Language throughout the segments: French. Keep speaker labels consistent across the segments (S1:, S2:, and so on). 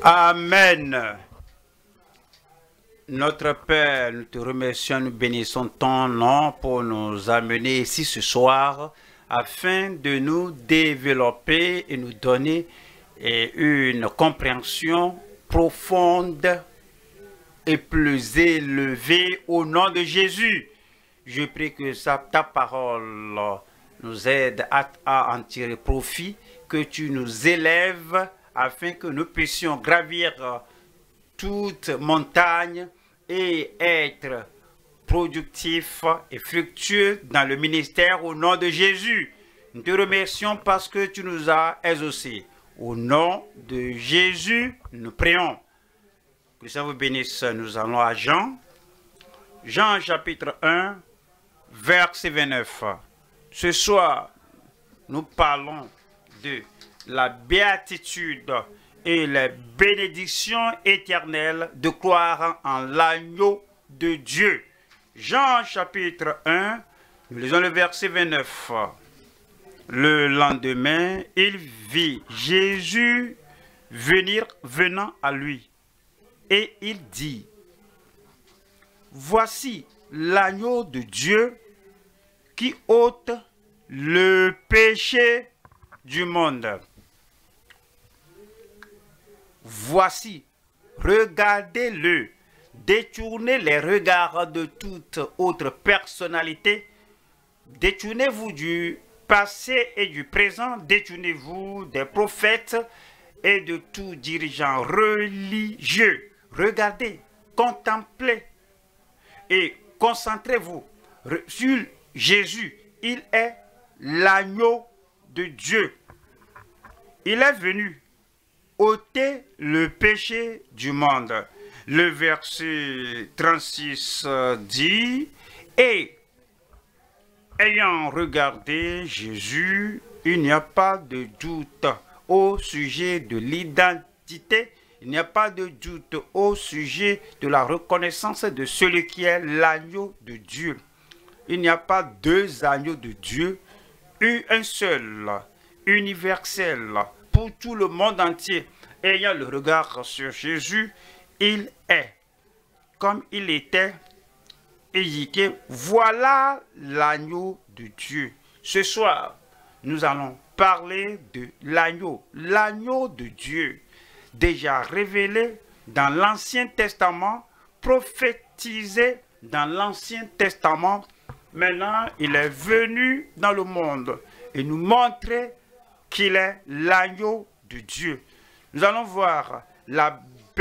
S1: Amen. Notre Père, nous te remercions, nous bénissons ton nom pour nous amener ici ce soir afin de nous développer et nous donner une compréhension profonde et plus élevée au nom de Jésus. Je prie que ta parole nous aide à en tirer profit, que tu nous élèves afin que nous puissions gravir toute montagne et être productifs et fructueux dans le ministère au nom de Jésus. Nous te remercions parce que tu nous as exaucés. Au nom de Jésus, nous prions. Que ça vous bénisse. Nous allons à Jean. Jean chapitre 1, verset 29. Ce soir, nous parlons de la béatitude et la bénédiction éternelle de croire en l'agneau de Dieu. Jean chapitre 1, nous lisons le verset 29. Le lendemain, il vit Jésus venant à lui. Et il dit, voici l'agneau de Dieu qui ôte le péché du monde. Voici, regardez-le, détournez les regards de toute autre personnalité, détournez-vous du passé et du présent, détournez-vous des prophètes et de tout dirigeant religieux. Regardez, contemplez et concentrez-vous sur Jésus. Il est l'agneau de Dieu. Il est venu ôter le péché du monde. Le verset 36 dit, et ayant regardé Jésus, il n'y a pas de doute au sujet de l'identité, il n'y a pas de doute au sujet de la reconnaissance de celui qui est l'agneau de Dieu. Il n'y a pas deux agneaux de Dieu, un seul, universel, pour tout le monde entier. Ayant le regard sur Jésus, il est comme il était édiqué. Voilà l'agneau de Dieu. Ce soir, nous allons parler de l'agneau de Dieu, déjà révélé dans l'Ancien Testament, prophétisé dans l'Ancien Testament. Maintenant, il est venu dans le monde et nous montrer qu'il est l'agneau de Dieu. Nous allons voir la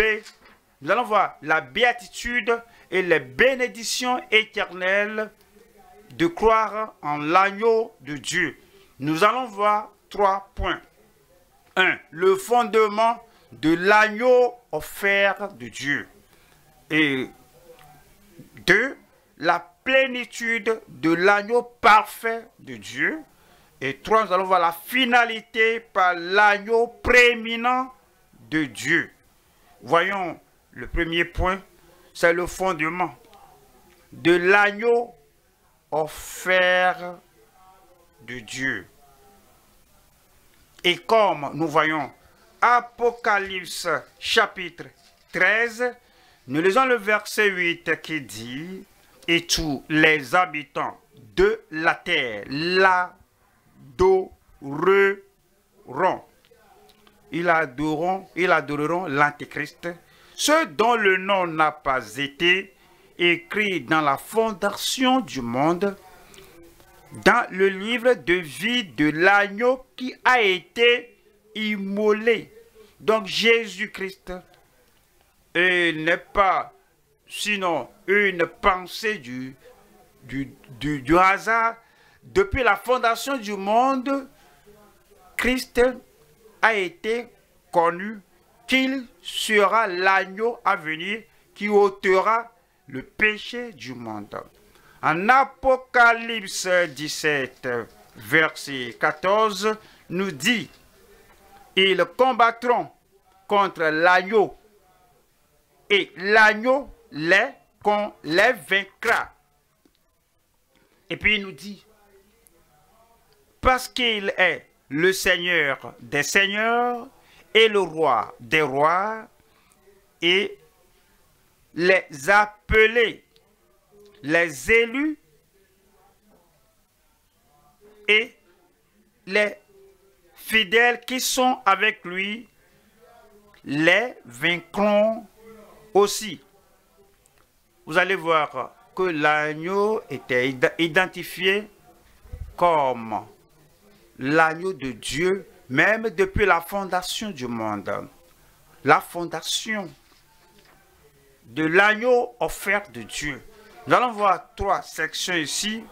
S1: béatitude et les bénédictions éternelles de croire en l'agneau de Dieu. Nous allons voir 3 points. 1. Le fondement de l'agneau offert de Dieu. Et 2. La plénitude de l'agneau parfait de Dieu. Et 3. Nous allons voir la finalité par l'agneau prééminent de Dieu. Voyons le premier point, c'est le fondement de l'agneau offert de Dieu. Et comme nous voyons Apocalypse chapitre 13, nous lisons le verset 8 qui dit, et tous les habitants de la terre l'adoreront. Ils adoreront l'Antéchrist, ceux dont le nom n'a pas été écrit dans la fondation du monde, dans le livre de vie de l'agneau qui a été immolé. Donc Jésus-Christ n'est pas sinon une pensée du hasard. Depuis la fondation du monde, Christ a été connu qu'il sera l'agneau à venir qui ôtera le péché du monde. En Apocalypse 17, verset 14, nous dit, ils combattront contre l'agneau et l'agneau les vaincra. Et puis il nous dit, parce qu'il est le Seigneur des seigneurs et le roi des rois, et les appelés, les élus et les fidèles qui sont avec lui les vaincront aussi. Vous allez voir que l'agneau était identifié comme l'agneau de Dieu, même depuis la fondation du monde. La fondation de l'agneau offert de Dieu. Nous allons voir 3 sections ici.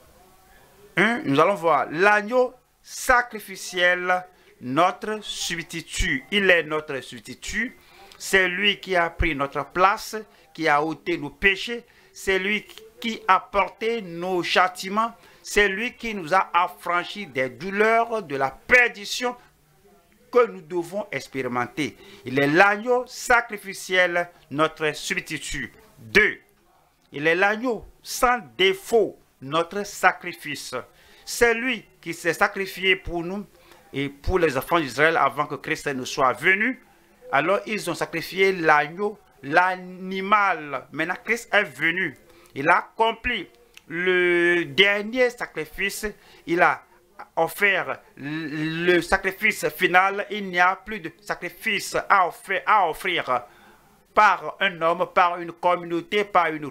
S1: Nous allons voir l'agneau sacrificiel, notre substitut. Il est notre substitut. C'est lui qui a pris notre place, qui a ôté nos péchés. C'est lui qui a porté nos châtiments. C'est lui qui nous a affranchis des douleurs, de la perdition que nous devons expérimenter. Il est l'agneau sacrificiel, notre substitut. 2. Il est l'agneau sans défaut, notre sacrifice. C'est lui qui s'est sacrifié pour nous et pour les enfants d'Israël avant que Christ ne soit venu. Alors ils ont sacrifié l'agneau, l'animal. Maintenant Christ est venu. Il a accompli le dernier sacrifice. Il a offert le sacrifice final. Il n'y a plus de sacrifice à offrir par un homme, par une communauté, par une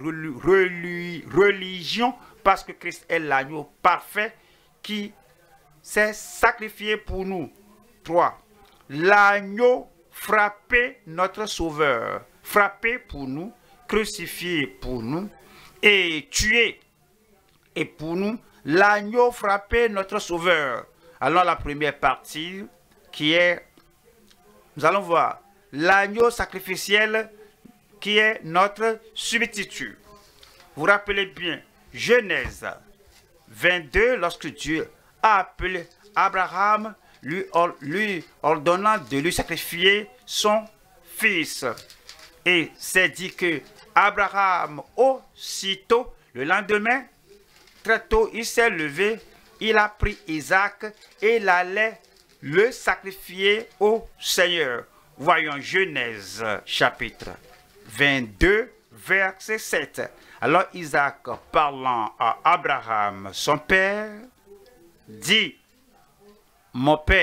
S1: religion, parce que Christ est l'agneau parfait qui s'est sacrifié pour nous. 3. L'agneau frappé, notre sauveur, frappé pour nous, crucifié pour nous et tué. Et pour nous, l'agneau frappé, notre sauveur. Alors la première partie qui est, nous allons voir, l'agneau sacrificiel qui est notre substitut. Vous rappelez bien, Genèse 22, lorsque Dieu a appelé Abraham, lui ordonnant de lui sacrifier son fils. Et c'est dit que Abraham, aussitôt, le lendemain, très tôt, il s'est levé, il a pris Isaac et il allait le sacrifier au Seigneur. Voyons Genèse chapitre 22, verset 7. Alors Isaac, parlant à Abraham, son père, dit, « Mon père. »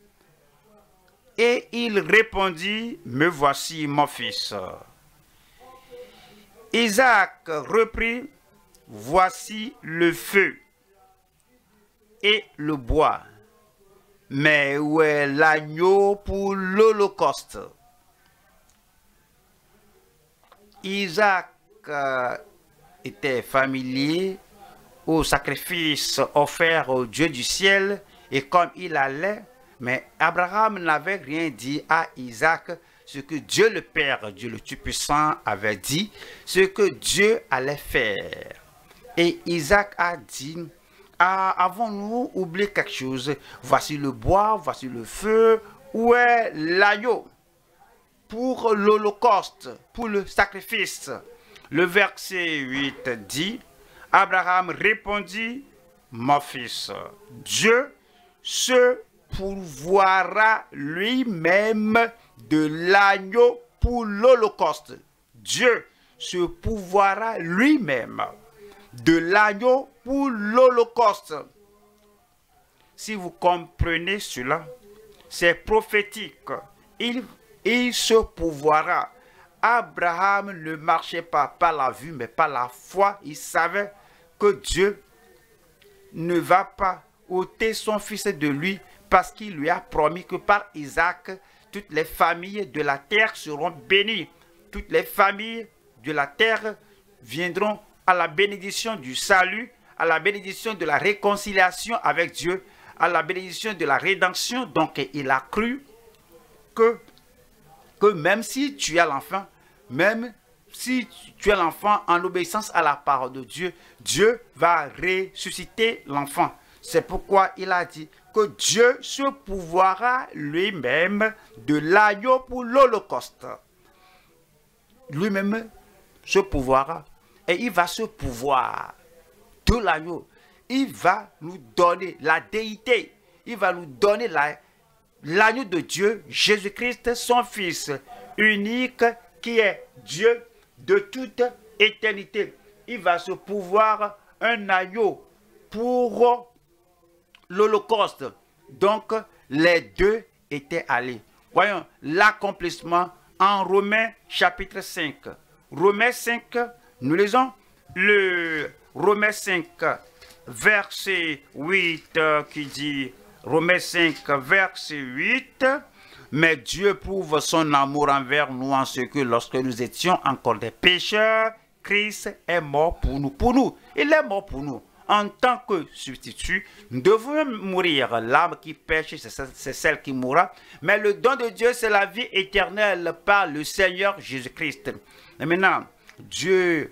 S1: Et il répondit, « Me voici mon fils. » Isaac reprit, « Voici le feu et le bois, mais où est l'agneau pour l'holocauste? » Isaac était familier au sacrifice offert au Dieu du ciel, et comme il allait, mais Abraham n'avait rien dit à Isaac, ce que Dieu le Père, Dieu le Tout-Puissant avait dit, ce que Dieu allait faire. Et Isaac a dit, avons-nous oublié quelque chose? Voici le bois, voici le feu, où est l'agneau pour l'holocauste, pour le sacrifice? Le verset 8 dit, Abraham répondit, mon fils, Dieu se pourvoira lui-même de l'agneau pour l'holocauste. Dieu se pourvoira lui-même de l'agneau pour l'holocauste. Si vous comprenez cela, c'est prophétique. Il se pourvoira. Abraham ne marchait pas par la vue, mais par la foi. Il savait que Dieu ne va pas ôter son fils de lui, parce qu'il lui a promis que par Isaac, toutes les familles de la terre seront bénies. Toutes les familles de la terre viendront à la bénédiction du salut, à la bénédiction de la réconciliation avec Dieu, à la bénédiction de la rédemption. Donc il a cru que même si tu as l'enfant, même si tu es l'enfant en obéissance à la parole de Dieu, Dieu va ressusciter l'enfant. C'est pourquoi il a dit que Dieu se pourvoira lui-même de l'agneau pour l'holocauste. Lui-même se pourvoira et il va se pourvoir de l'agneau. Il va nous donner la déité. Il va nous donner l'agneau de Dieu, Jésus-Christ, son Fils unique, qui est Dieu de toute éternité. Il va se pouvoir un agneau pour l'Holocauste. Donc, les deux étaient allés. Voyons l'accomplissement en Romains chapitre 5. Romains 5, nous lisons le Romains 5, verset 8, qui dit, Romains 5, verset 8, mais Dieu prouve son amour envers nous en ce que lorsque nous étions encore des pécheurs, Christ est mort pour nous. Pour nous, il est mort pour nous. En tant que substitut, nous devons mourir. L'âme qui pêche, c'est celle qui mourra. Mais le don de Dieu, c'est la vie éternelle par le Seigneur Jésus-Christ. Et maintenant, Dieu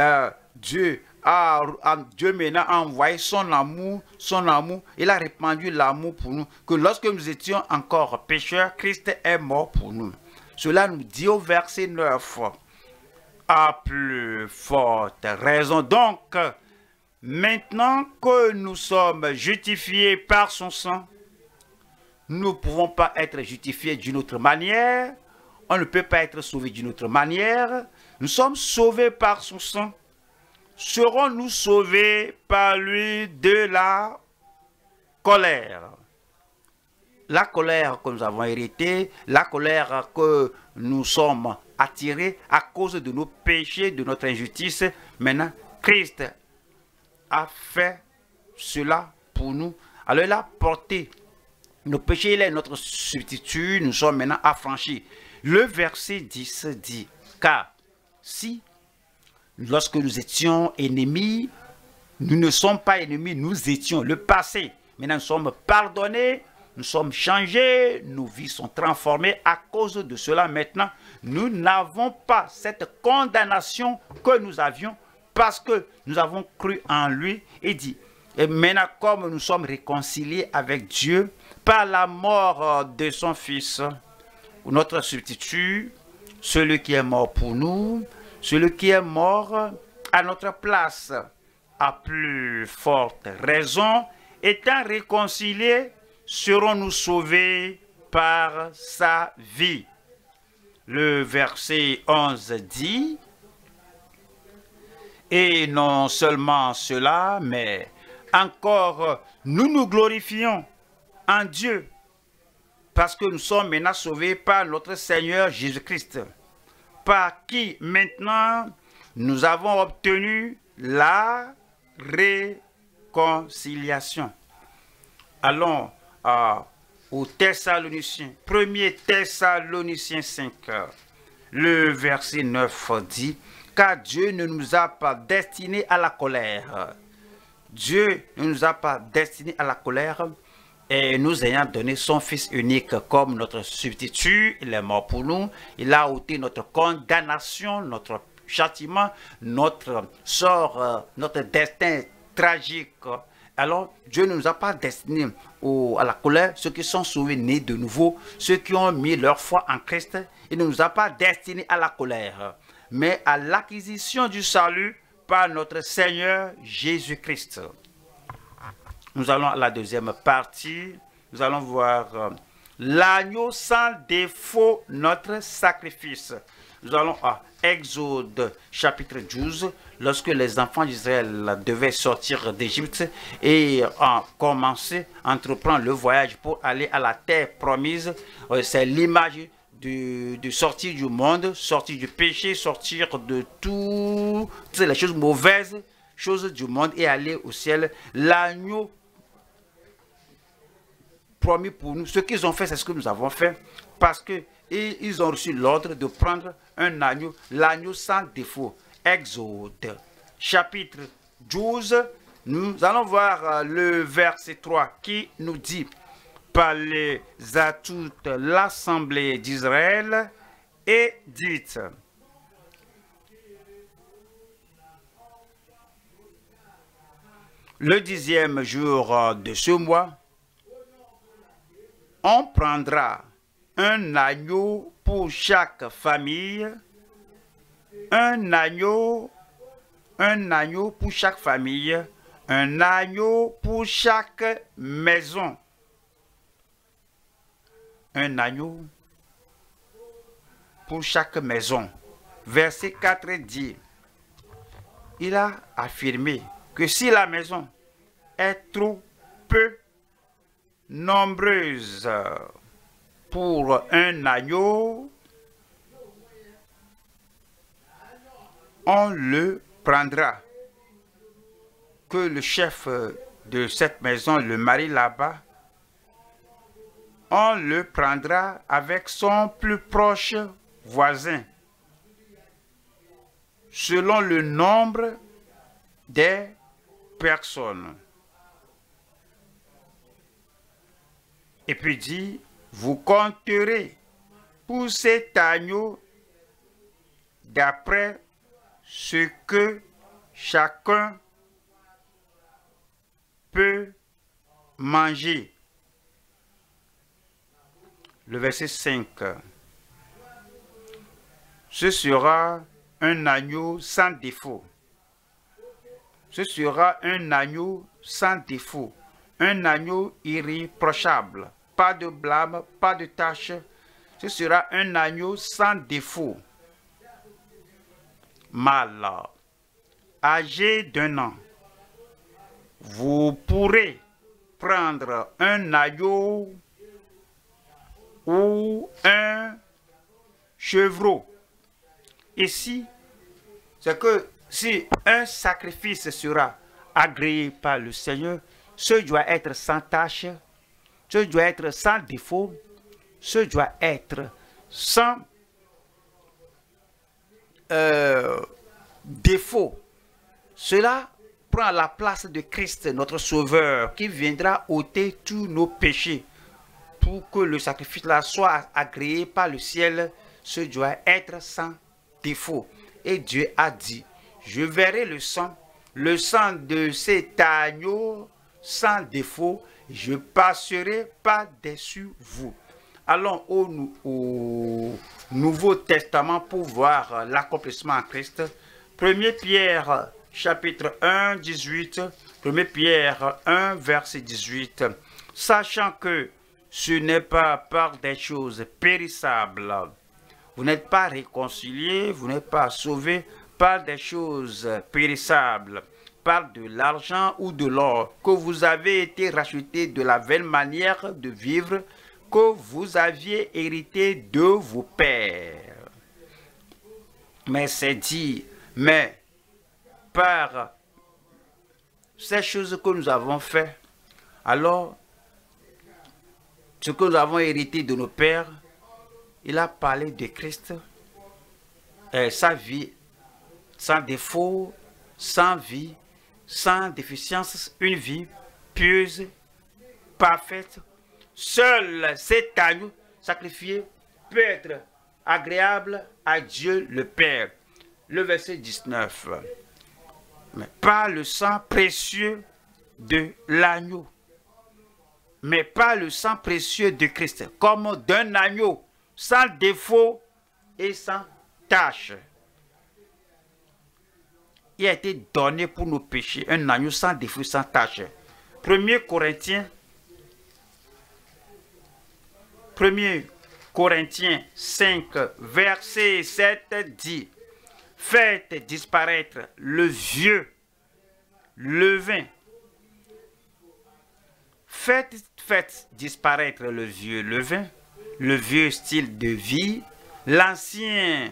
S1: maintenant a envoyé son amour, il a répandu l'amour pour nous, que lorsque nous étions encore pécheurs, Christ est mort pour nous. Cela nous dit au verset 9, à plus forte raison donc, maintenant que nous sommes justifiés par son sang, nous ne pouvons pas être justifiés d'une autre manière, on ne peut pas être sauvé d'une autre manière, nous sommes sauvés par son sang. Serons-nous sauvés par lui de la colère? La colère que nous avons héritée, la colère que nous sommes attirés à cause de nos péchés, de notre injustice. Maintenant, Christ a fait cela pour nous. Alors il a porté nos péchés, il est notre substitut, nous sommes maintenant affranchis. Le verset 10 dit, car si lorsque nous étions ennemis, nous ne sommes pas ennemis, nous étions le passé. Maintenant, nous sommes pardonnés, nous sommes changés, nos vies sont transformées à cause de cela. Maintenant, nous n'avons pas cette condamnation que nous avions parce que nous avons cru en lui et dit, et maintenant, comme nous sommes réconciliés avec Dieu par la mort de son Fils, notre substitut, celui qui est mort pour nous, celui qui est mort à notre place, à plus forte raison, étant réconciliés, serons-nous sauvés par sa vie. Le verset 11 dit, et non seulement cela, mais encore nous nous glorifions en Dieu, parce que nous sommes maintenant sauvés par notre Seigneur Jésus-Christ, par qui maintenant nous avons obtenu la réconciliation. Allons aux Thessaloniciens, 1er Thessaloniciens 5, le verset 9 dit, car Dieu ne nous a pas destinés à la colère. Dieu ne nous a pas destinés à la colère, et nous ayant donné son Fils unique comme notre substitut, il est mort pour nous, il a ôté notre condamnation, notre châtiment, notre sort, notre destin tragique. Alors, Dieu ne nous a pas destinés à la colère, ceux qui sont sauvés, nés de nouveau, ceux qui ont mis leur foi en Christ, il ne nous a pas destinés à la colère, mais à l'acquisition du salut par notre Seigneur Jésus-Christ. Nous allons à la deuxième partie. Nous allons voir l'agneau sans défaut, notre sacrifice. Nous allons à Exode chapitre 12, lorsque les enfants d'Israël devaient sortir d'Égypte et entreprendre le voyage pour aller à la terre promise. C'est l'image de sortir du monde, sortir du péché, sortir de toutes les choses mauvaises, choses du monde et aller au ciel. L'agneau promis pour nous, ce qu'ils ont fait, c'est ce que nous avons fait, parce qu'ils ont reçu l'ordre de prendre un agneau, l'agneau sans défaut. Exode, chapitre 12, nous allons voir le verset 3 qui nous dit, parlez à toute l'assemblée d'Israël et dites, le 10e jour de ce mois, on prendra un agneau pour chaque famille, un agneau pour chaque famille, un agneau pour chaque maison. un agneau pour chaque maison. Verset 4 dit, il a affirmé que si la maison est trop peu nombreuse pour un agneau, on le prendra. Que le chef de cette maison, le mari là-bas, on le prendra avec son plus proche voisin, selon le nombre des personnes. Et puis dit, vous compterez pour cet agneau d'après ce que chacun peut manger. Le verset 5. Ce sera un agneau sans défaut. Ce sera un agneau sans défaut. Un agneau irréprochable. Pas de blâme, pas de tache. Ce sera un agneau sans défaut. Mâle, âgé d'1 an. Vous pourrez prendre un agneau ou un chevreau. Ici, c'est que si un sacrifice sera agréé par le Seigneur, ce doit être sans tache, ce doit être sans défaut, ce doit être sans défaut. Cela prend la place de Christ, notre Sauveur, qui viendra ôter tous nos péchés. Pour que le sacrifice là soit agréé par le ciel, ce doit être sans défaut. Et Dieu a dit, je verrai le sang de cet agneau sans défaut, je passerai par-dessus vous. Allons au Nouveau Testament pour voir l'accomplissement en Christ. 1 Pierre chapitre 1, 18. 1 Pierre 1, verset 18. Sachant que ce n'est pas par des choses périssables. Vous n'êtes pas réconciliés, vous n'êtes pas sauvés par des choses périssables, par de l'argent ou de l'or, que vous avez été rachetés de la vaine manière de vivre que vous aviez hérité de vos pères. Mais c'est dit, mais par ces choses que nous avons faites, alors ce que nous avons hérité de nos pères, il a parlé de Christ, sa vie sans défaut, sans vie, sans déficience, une vie pieuse, parfaite. Seul cet agneau sacrifié peut être agréable à Dieu le Père. Le verset 19. Mais par le sang précieux de l'agneau, mais pas le sang précieux de Christ, comme d'un agneau, sans défaut et sans tache. Il a été donné pour nos péchés, un agneau sans défaut, sans tache. 1 Corinthiens 5, verset 7 dit, faites disparaître le vieux levain. Faites disparaître le vieux levain, le vieux style de vie, l'ancien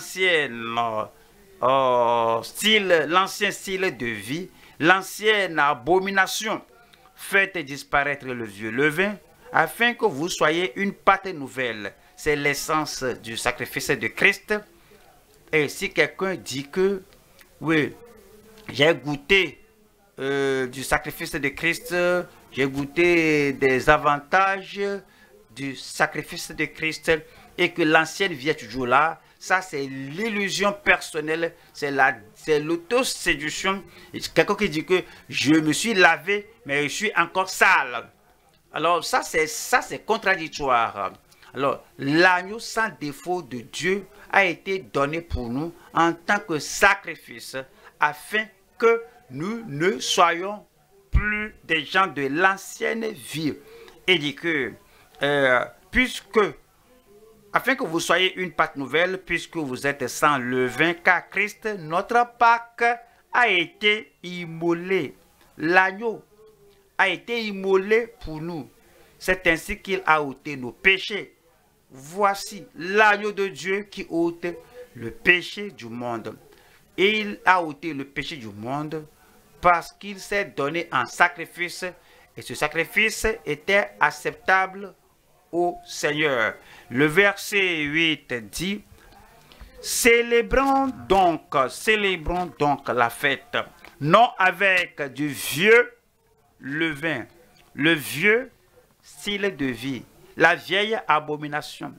S1: style de vie, l'ancienne abomination. Faites disparaître le vieux levain, afin que vous soyez une pâte nouvelle. C'est l'essence du sacrifice de Christ. Et si quelqu'un dit que, oui, j'ai goûté du sacrifice de Christ, j'ai goûté des avantages du sacrifice de Christ et que l'ancienne vie est toujours là, ça c'est l'illusion personnelle, c'est l'autoséduction. Quelqu'un qui dit que je me suis lavé mais je suis encore sale. Alors ça c'est contradictoire. Alors l'agneau sans défaut de Dieu a été donné pour nous en tant que sacrifice afin que nous ne soyons plus des gens de l'ancienne vie. Et dit que afin que vous soyez une Pâque nouvelle, puisque vous êtes sans levain, car Christ, notre Pâque, a été immolé. L'agneau a été immolé pour nous. C'est ainsi qu'il a ôté nos péchés. Voici l'agneau de Dieu qui ôte le péché du monde. Et il a ôté le péché du monde parce qu'il s'est donné en sacrifice. Et ce sacrifice était acceptable au Seigneur. Le verset 8 dit: célébrons donc la fête, non avec du vieux levain, le vieux style de vie, la vieille abomination.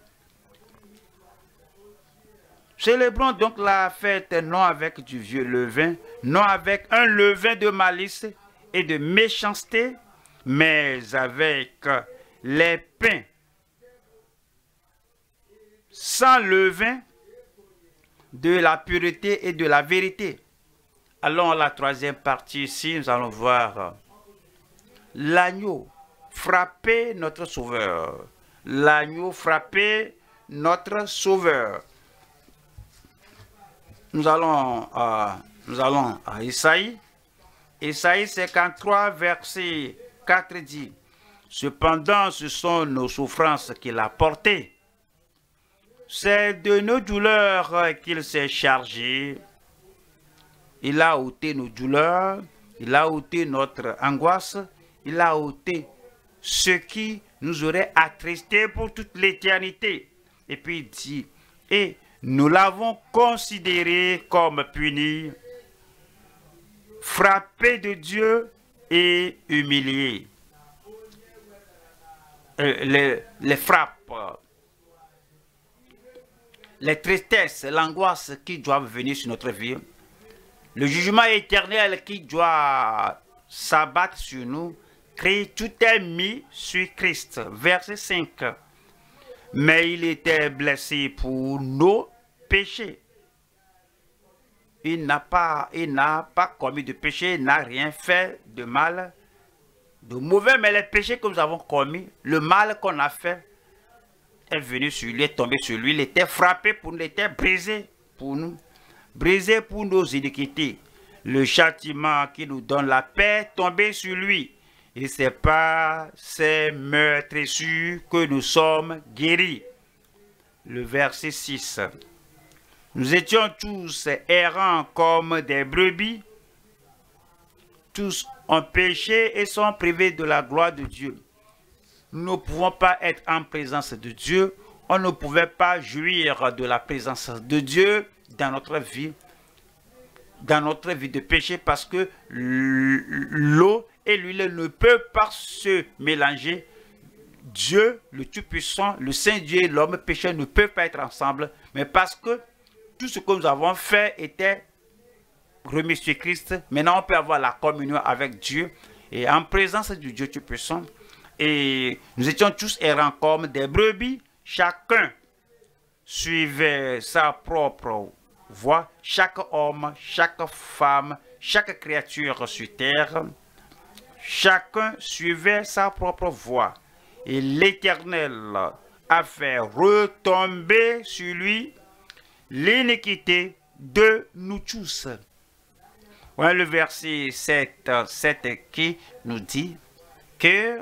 S1: Célébrons donc la fête non avec du vieux levain, non avec un levain de malice et de méchanceté, mais avec les pains sans levain de la pureté et de la vérité. Allons à la troisième partie ici, nous allons voir l'agneau frapper notre sauveur. L'agneau frapper notre sauveur. Nous allons à Isaïe. Isaïe 53, verset 4 dit: cependant, ce sont nos souffrances qu'il a portées. C'est de nos douleurs qu'il s'est chargé. Il a ôté nos douleurs, il a ôté notre angoisse, il a ôté ce qui nous aurait attristés pour toute l'éternité. Et puis il dit: et nous l'avons considéré comme puni, frappé de Dieu et humilié. Les frappes, les tristesses, l'angoisse qui doivent venir sur notre vie, le jugement éternel qui doit s'abattre sur nous, tout est mis sur Christ. Verset 5. Mais il était blessé pour nos péchés. Il n'a pas commis de péché, il n'a rien fait de mal, de mauvais, mais les péchés que nous avons commis, le mal qu'on a fait, est venu sur lui, est tombé sur lui, il était frappé pour nous, il était brisé pour nous, brisé pour nos iniquités. Le châtiment qui nous donne la paix est tombé sur lui. Et c'est par ces meurtrissures que nous sommes guéris. Le verset 6. Nous étions tous errants comme des brebis. Tous ont péché et sont privés de la gloire de Dieu. Nous ne pouvons pas être en présence de Dieu. On ne pouvait pas jouir de la présence de Dieu dans notre vie de péché, parce que l'eau et l'huile ne peuvent pas se mélanger. Dieu, le Tout-Puissant, le Saint-Dieu et l'homme pécheur ne peuvent pas être ensemble, mais parce que tout ce que nous avons fait était remis sur Christ, maintenant on peut avoir la communion avec Dieu et en présence du Dieu Tout-Puissant. Et nous étions tous errants comme des brebis, chacun suivait sa propre voie, chaque homme, chaque femme, chaque créature sur terre, chacun suivait sa propre voie. Et l'Éternel a fait retomber sur lui l'iniquité de nous tous. Voilà le verset 7 qui nous dit que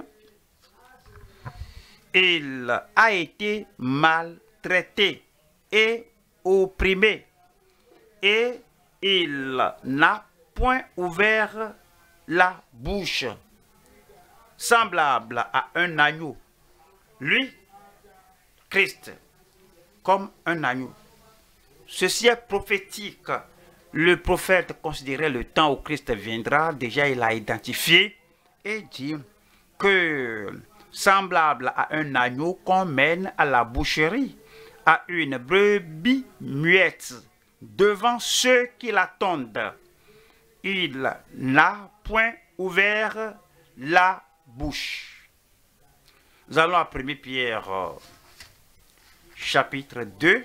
S1: il a été maltraité et opprimé, et il n'a point ouvert la bouche, semblable à un agneau. Lui, Christ, comme un agneau. Ceci est prophétique. Le prophète considérait le temps où Christ viendra. Déjà, il a identifié et dit que semblable à un agneau qu'on mène à la boucherie, à une brebis muette devant ceux qui l'attendent. Il n'a point ouvert la bouche. Nous allons à 1 Pierre, chapitre 2,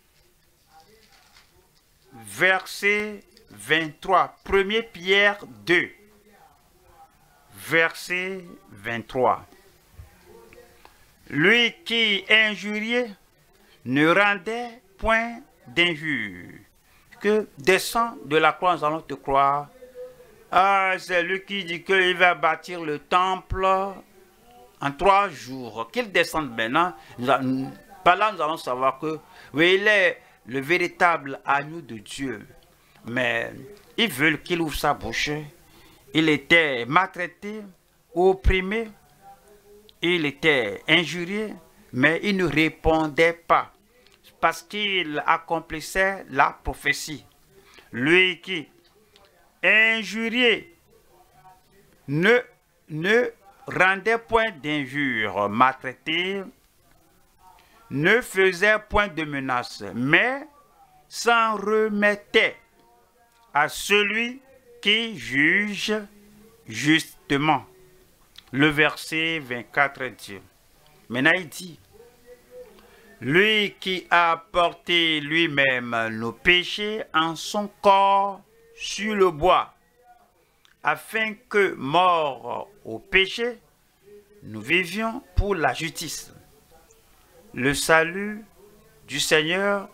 S1: verset 23. 1 Pierre 2, verset 23. Lui qui injuriait ne rendait point d'injure. Que descend de la croix, nous allons te croire. Ah, c'est lui qui dit qu'il va bâtir le temple en 3 jours. Qu'il descende maintenant. Par là, nous allons savoir que oui, il est le véritable agneau de Dieu. Mais ils veulent qu'il ouvre sa bouche. Il était maltraité, opprimé, il était injurié, mais il ne répondait pas parce qu'il accomplissait la prophétie. Lui qui injuriait ne rendait point d'injure, maltraité, ne faisait point de menace, mais s'en remettait à celui qui juge justement. Le verset 24 dit, maintenant il dit, lui qui a porté lui-même nos péchés en son corps sur le bois, afin que, morts au péché, nous vivions pour la justice. Le salut du Seigneur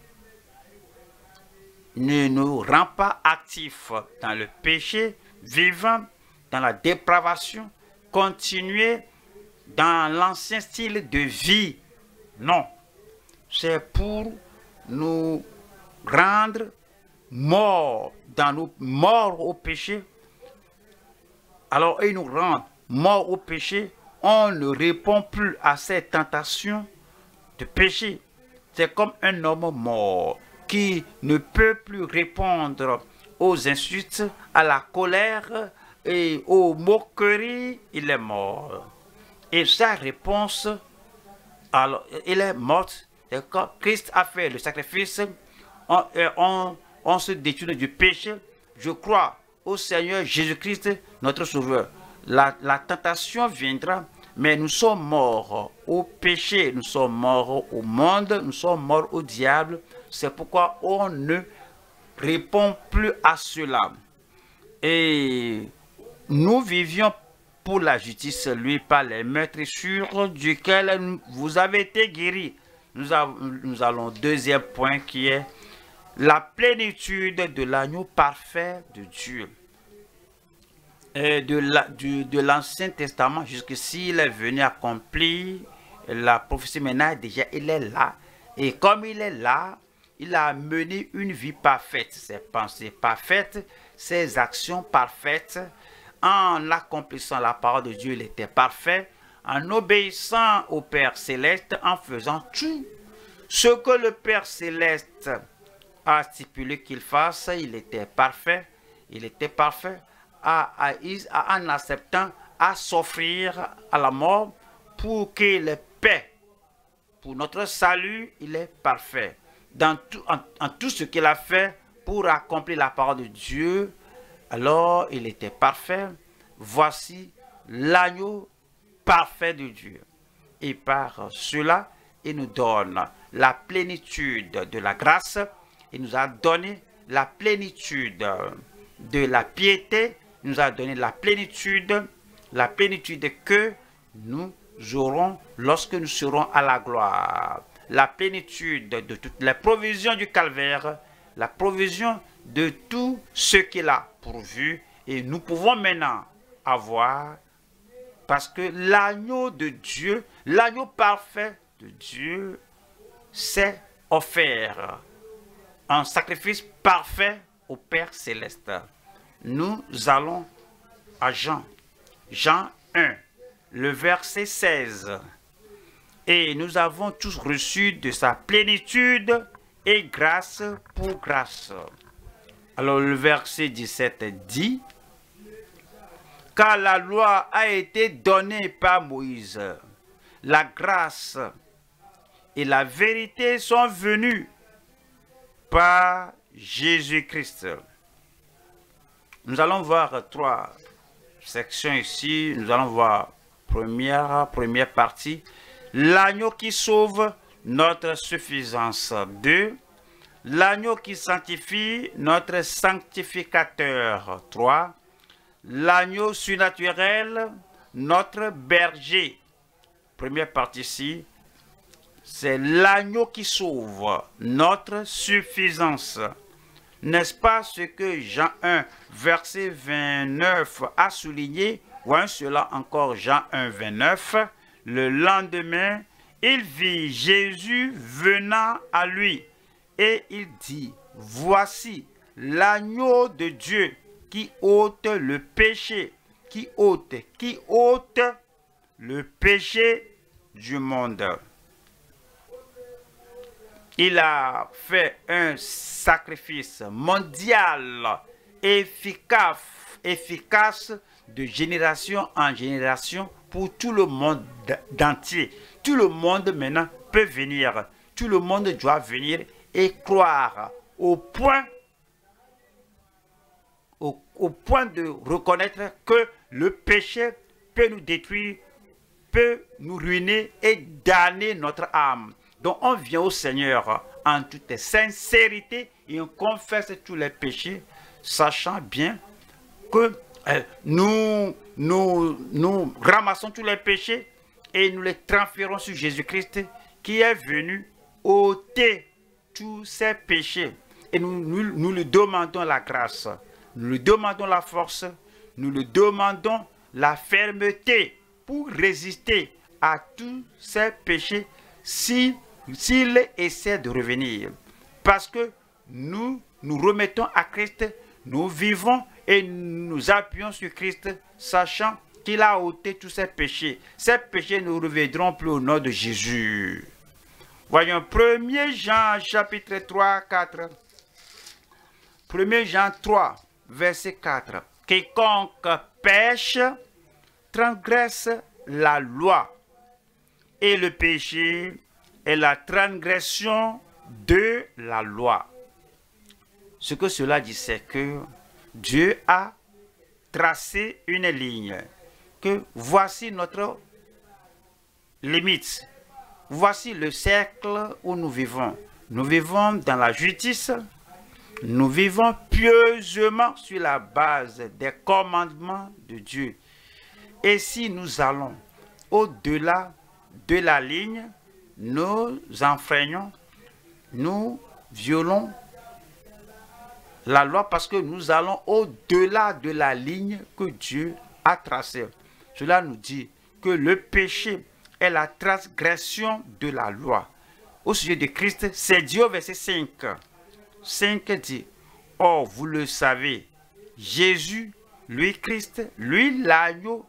S1: ne nous rend pas actifs dans le péché, vivant dans la dépravation, continuer dans l'ancien style de vie. Non, c'est pour nous rendre morts, morts au péché. Alors, il nous rend morts au péché, on ne répond plus à ces tentations de péché. C'est comme un homme mort qui ne peut plus répondre aux insultes, à la colère et aux moqueries. Il est mort. Et sa réponse, alors, il est mort. Et quand Christ a fait le sacrifice, on se détourne du péché. Je crois au Seigneur Jésus-Christ, notre Sauveur. La tentation viendra, mais nous sommes morts au péché, nous sommes morts au monde, nous sommes morts au diable. C'est pourquoi on ne répond plus à cela. Et nous vivions pour la justice, lui, par les meurtrissures duquel vous avez été guéris. Nous allons au deuxième point qui est la plénitude de l'agneau parfait de Dieu. Et de l'Ancien Testament, jusqu'ici, il est venu accomplir la prophétie. Maintenant, déjà, il est là. Et comme il est là, il a mené une vie parfaite, ses pensées parfaites, ses actions parfaites. En accomplissant la parole de Dieu, il était parfait. En obéissant au Père Céleste, en faisant tout ce que le Père Céleste a stipulé qu'il fasse, il était parfait. Il était parfait. En acceptant à s'offrir à la mort pour qu'il ait paix. Pour notre salut, il est parfait. En tout ce qu'il a fait pour accomplir la parole de Dieu, alors il était parfait. Voici l'agneau parfait de Dieu. Et par cela, il nous donne la plénitude de la grâce. Il nous a donné la plénitude de la piété. Il nous a donné la plénitude que nous aurons lorsque nous serons à la gloire. La plénitude de toutes les provisions du calvaire, la provision de tout ce qu'il a pourvu. Et nous pouvons maintenant avoir, parce que l'agneau de Dieu, l'agneau parfait de Dieu, s'est offert un sacrifice parfait au Père Céleste. Nous allons à Jean 1, le verset 16. Et nous avons tous reçu de sa plénitude et grâce pour grâce. Alors le verset 17 dit, car la loi a été donnée par Moïse, la grâce et la vérité sont venues par Jésus-Christ. Nous allons voir 3 sections ici. Nous allons voir première partie, l'agneau qui sauve, notre suffisance. 2, l'agneau qui sanctifie, notre sanctificateur. 3, l'agneau surnaturel, notre berger. première partie-ci, c'est l'agneau qui sauve, notre suffisance. N'est-ce pas ce que Jean 1, verset 29 a souligné? Voyons cela encore, Jean 1, 29. Le lendemain, il vit Jésus venant à lui et il dit, voici l'agneau de Dieu qui ôte le péché, qui ôte le péché du monde. Il a fait un sacrifice mondial efficace de génération en génération pour tout le monde entier. Tout le monde maintenant peut venir. Tout le monde doit venir et croire au point de reconnaître que le péché peut nous détruire, peut nous ruiner et damner notre âme. Donc on vient au Seigneur en toute sincérité et on confesse tous les péchés, sachant bien que nous ramassons tous les péchés et nous les transférons sur Jésus-Christ qui est venu ôter tous ces péchés. Et nous lui demandons la grâce, nous lui demandons la force, nous lui demandons la fermeté pour résister à tous ces péchés s'il essaie de revenir. Parce que nous nous remettons à Christ, nous vivons et nous appuyons sur Christ, sachant qu'il a ôté tous ces péchés. Ces péchés ne reviendront plus au nom de Jésus. Voyons 1 Jean chapitre 3, 4. 1 Jean 3, verset 4. Quiconque pêche transgresse la loi, et le péché est la transgression de la loi. Ce que cela dit, c'est que Dieu a tracé une ligne, que voici notre limite, voici le cercle où nous vivons. Nous vivons dans la justice, nous vivons pieusement sur la base des commandements de Dieu. Et si nous allons au-delà de la ligne, nous enfreignons, nous violons la loi parce que nous allons au-delà de la ligne que Dieu a tracée. Cela nous dit que le péché est la transgression de la loi. Au sujet de Christ, c'est Dieu, verset 5. 5 dit, « Or, vous le savez, Jésus, lui Christ, lui l'agneau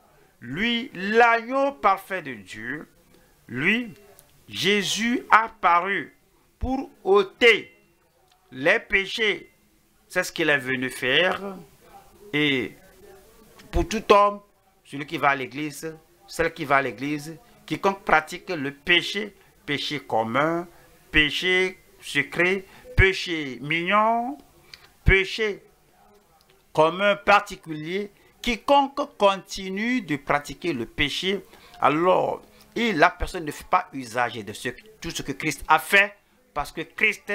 S1: parfait de Dieu, lui, Jésus a paru pour ôter les péchés. » C'est ce qu'il est venu faire. Et pour tout homme, celui qui va à l'église, celle qui va à l'église, quiconque pratique le péché, péché commun, péché secret, péché mignon, péché commun particulier, quiconque continue de pratiquer le péché, alors la personne ne fait pas usage de tout ce que Christ a fait, parce que Christ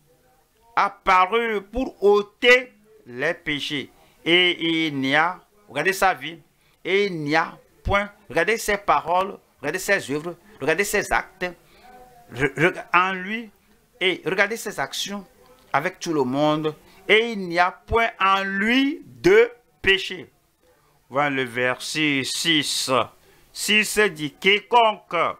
S1: apparu pour ôter les péchés. Et il n'y a, regardez sa vie, et il n'y a point, regardez ses paroles, regardez ses œuvres, regardez ses actes en lui, et regardez ses actions avec tout le monde, et il n'y a point en lui de péché. Voilà le verset 6. 6 dit, quiconque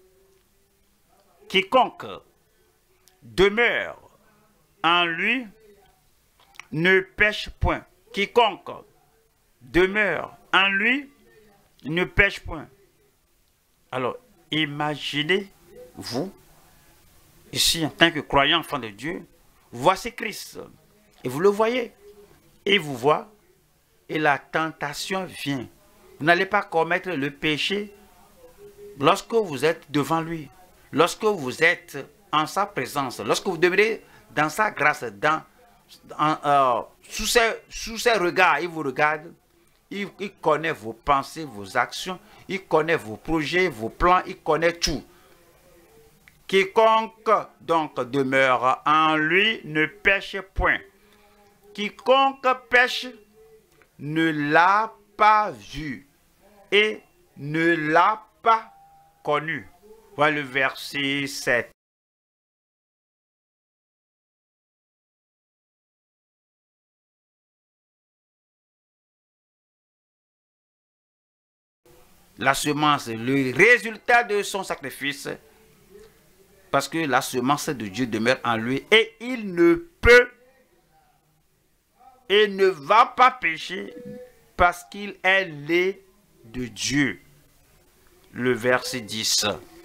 S1: demeure en lui ne pêche point. Quiconque demeure en lui ne pêche point. Alors, imaginez-vous, ici en tant que croyant enfant de Dieu, voici Christ. Et vous le voyez. Et vous voyez, et la tentation vient. Vous n'allez pas commettre le péché lorsque vous êtes devant lui, lorsque vous êtes en sa présence, lorsque vous demeurez dans sa grâce, sous ses regards, il vous regarde, il connaît vos pensées, vos actions, il connaît vos projets, vos plans, il connaît tout. Quiconque donc demeure en lui ne pêche point. Quiconque pêche ne l'a pas vu et ne l'a pas connu. Voilà le verset 7. La semence, le résultat de son sacrifice, parce que la semence de Dieu demeure en lui et il ne peut et ne va pas pécher parce qu'il est né de Dieu. Le verset 10.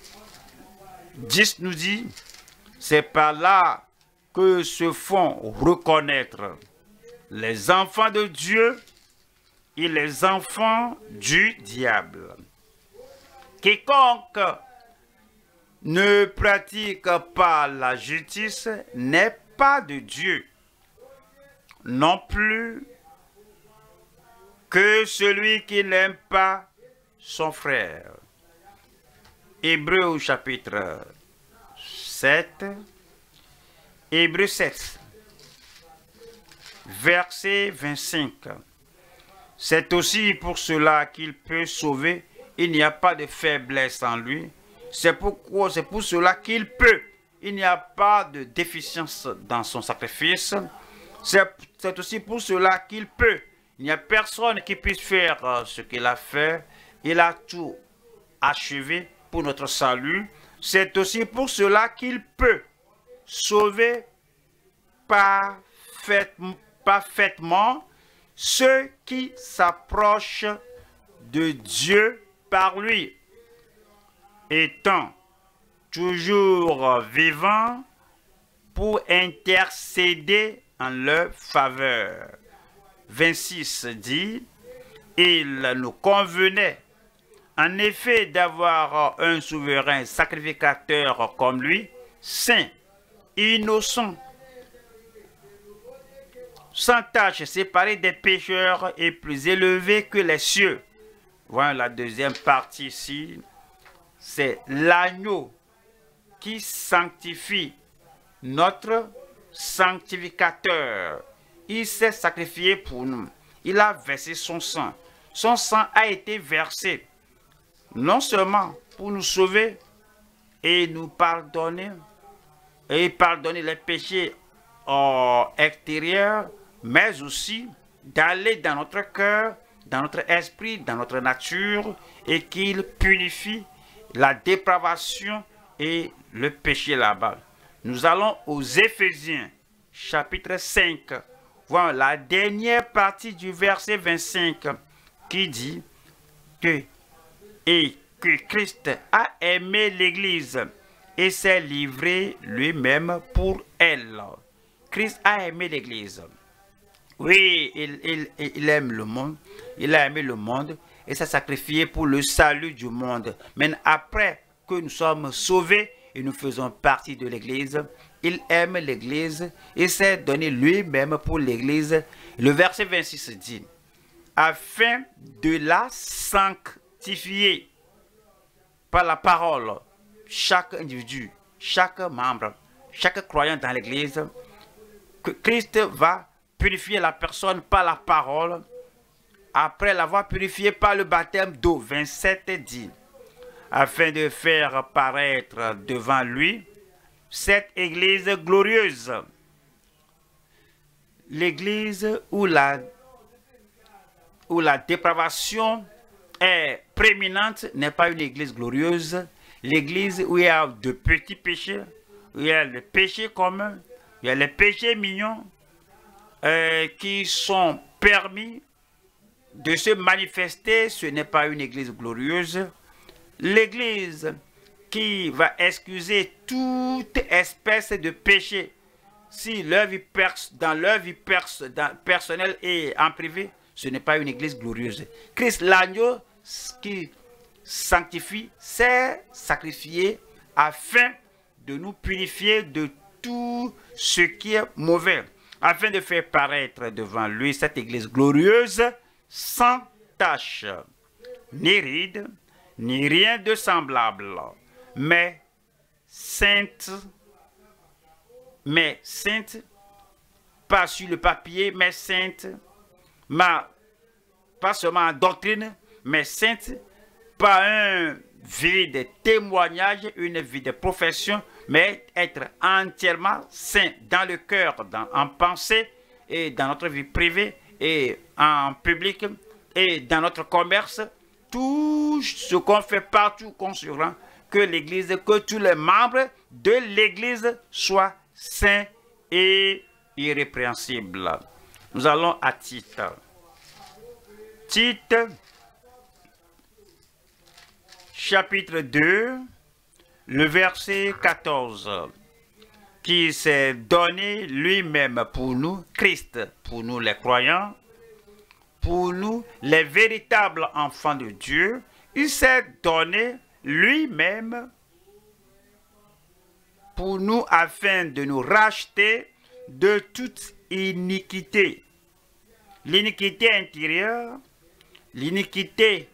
S1: 10 nous dit, c'est par là que se font reconnaître les enfants de Dieu et les enfants du diable. Quiconque ne pratique pas la justice n'est pas de Dieu, non plus que celui qui n'aime pas son frère. Hébreux chapitre 7, Hébreux 7, verset 25. C'est aussi pour cela qu'il peut sauver. Il n'y a pas de faiblesse en lui. C'est pour cela qu'il peut. Il n'y a pas de déficience dans son sacrifice. C'est aussi pour cela qu'il peut. Il n'y a personne qui puisse faire ce qu'il a fait. Il a tout achevé pour notre salut. C'est aussi pour cela qu'il peut sauver parfaitement ceux qui s'approchent de Dieu par lui, étant toujours vivant pour intercéder en leur faveur. 26 dit, il nous convenait en effet d'avoir un souverain sacrificateur comme lui, saint, innocent, sans tache, séparé des pécheurs et plus élevé que les cieux. Voilà la deuxième partie ici. C'est l'agneau qui sanctifie notre sanctificateur. Il s'est sacrifié pour nous. Il a versé son sang. Son sang a été versé non seulement pour nous sauver et nous pardonner, et pardonner les péchés extérieurs, mais aussi d'aller dans notre cœur, dans notre esprit, dans notre nature, et qu'il purifie la dépravation et le péché là-bas. Nous allons aux Éphésiens, chapitre 5, voir la dernière partie du verset 25, qui dit que Christ a aimé l'Église et s'est livré lui-même pour elle. Christ a aimé l'Église. Oui, il aime le monde. Il a aimé le monde et s'est sacrifié pour le salut du monde. Mais après que nous sommes sauvés et nous faisons partie de l'Église, il aime l'Église et s'est donné lui-même pour l'Église. Le verset 26 dit, afin de la sanctifier par la parole, chaque individu, chaque membre, chaque croyant dans l'Église, que Christ va purifier la personne par la parole, après l'avoir purifié par le baptême d'eau. 27 dit, afin de faire paraître devant lui cette Église glorieuse. L'Église où la dépravation est prééminente n'est pas une Église glorieuse. L'Église où il y a de petits péchés, où il y a les péchés communs, il y a les péchés mignons qui sont permis de se manifester, ce n'est pas une Église glorieuse. L'Église qui va excuser toute espèce de péché, si leur vie dans leur vie personnelle et en privé, ce n'est pas une Église glorieuse. Christ, l'agneau qui sanctifie, s'est sacrifié afin de nous purifier de tout ce qui est mauvais, afin de faire paraître devant lui cette Église glorieuse, sans tache, ni ride, ni rien de semblable, mais sainte, pas sur le papier, mais sainte, pas seulement en doctrine, mais sainte, pas un vie de témoignage, une vie de profession, mais être entièrement saint dans le cœur, en pensée et dans notre vie privée et en public et dans notre commerce. Tout ce qu'on fait partout concernant que l'Église, que tous les membres de l'Église soient saints et irrépréhensibles. Nous allons à Tite. Tite, chapitre 2, le verset 14, qui s'est donné lui-même pour nous, Christ, pour nous les croyants, pour nous les véritables enfants de Dieu. Il s'est donné lui-même pour nous afin de nous racheter de toute iniquité. L'iniquité intérieure, l'iniquité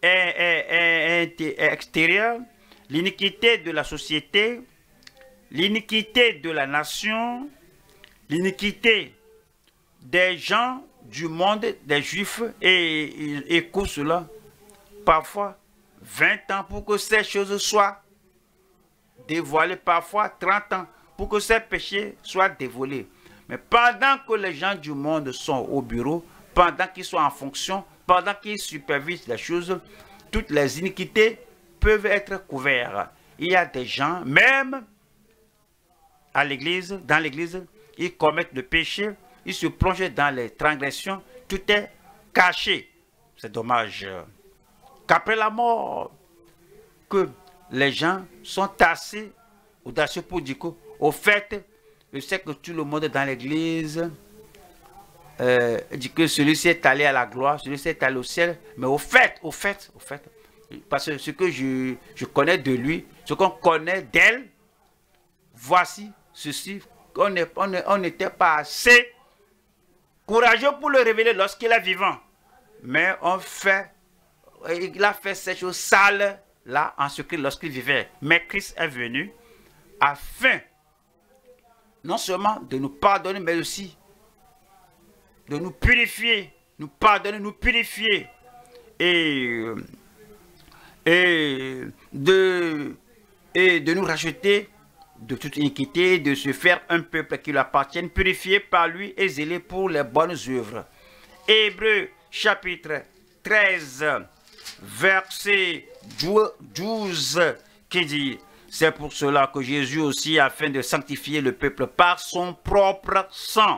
S1: extérieure, l'iniquité de la société, l'iniquité de la nation, l'iniquité des gens du monde, des juifs, et écoute cela, parfois 20 ans pour que ces choses soient dévoilées, parfois 30 ans pour que ces péchés soient dévoilés. Mais pendant que les gens du monde sont au bureau, pendant qu'ils sont en fonction, pendant qu'ils supervisent les choses, toutes les iniquités peuvent être couvertes. Il y a des gens, même à l'église, dans l'église, ils commettent le péché, ils se plongent dans les transgressions, tout est caché. C'est dommage qu'après la mort, que les gens sont assez audacieux pour dire que, au fait, je sais que tout le monde dans l'église dit que celui-ci est allé à la gloire, celui-ci est allé au ciel, mais au fait, parce que ce que je connais de lui, ce qu'on connaît d'elle, voici ceci, on n'était pas assez courageux pour le révéler lorsqu'il est vivant. Mais il a fait ces choses sales là en secret lorsqu'il vivait. Mais Christ est venu afin non seulement de nous pardonner, mais aussi de nous purifier, nous pardonner, nous purifier et de nous racheter de toute iniquité, de se faire un peuple qui lui appartienne, purifié par lui et zélé pour les bonnes œuvres. Hébreux chapitre 13, verset 12, qui dit: c'est pour cela que Jésus aussi, afin de sanctifier le peuple par son propre sang,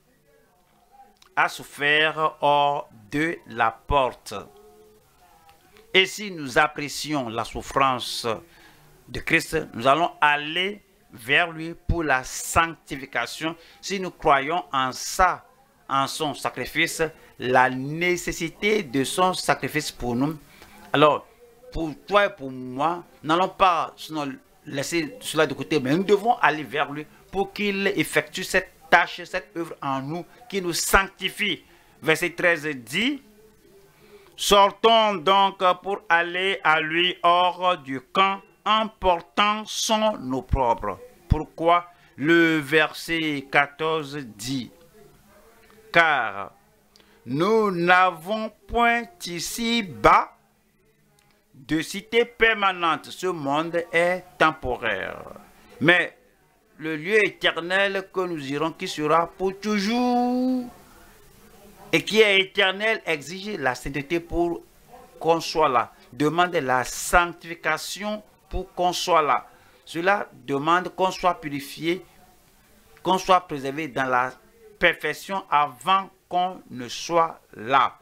S1: a souffert hors de la porte. Et si nous apprécions la souffrance de Christ, nous allons aller vers lui pour la sanctification. Si nous croyons en ça, en son sacrifice, la nécessité de son sacrifice pour nous, alors pour toi et pour moi, n'allons pas laisser cela de côté, mais nous devons aller vers lui pour qu'il effectue cette tâche, cette œuvre en nous, qui nous sanctifie. Verset 13 dit: sortons donc pour aller à lui hors du camp, en portant son opprobre. Pourquoi? Le verset 14 dit: car nous n'avons point ici-bas de cité permanente. Ce monde est temporaire. Mais le lieu éternel que nous irons, qui sera pour toujours et qui est éternel, exige la sainteté pour qu'on soit là. Demande la sanctification pour qu'on soit là. Cela demande qu'on soit purifié, qu'on soit préservé dans la perfection avant qu'on ne soit là.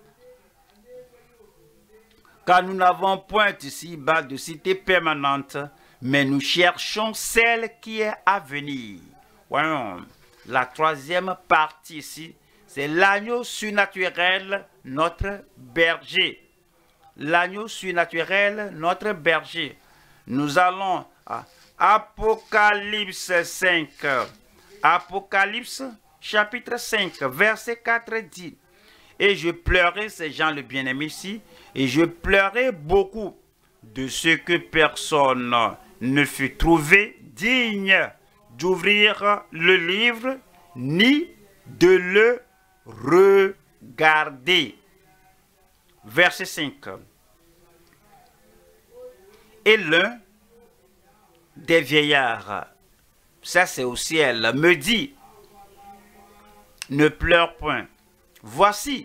S1: Car nous n'avons point ici-bas de cité permanente, mais nous cherchons celle qui est à venir. Voyons, la troisième partie ici, c'est l'agneau surnaturel, notre berger. L'agneau surnaturel, notre berger. Nous allons à Apocalypse 5. Apocalypse chapitre 5, verset 4 dit: et je pleurais, c'est Jean le bien-aimé ici, et je pleurais beaucoup de ce que personne ne fut trouvé digne d'ouvrir le livre, ni de le regarder. Verset 5. Et l'un des vieillards, ça c'est au ciel, me dit, ne pleure point. Voici,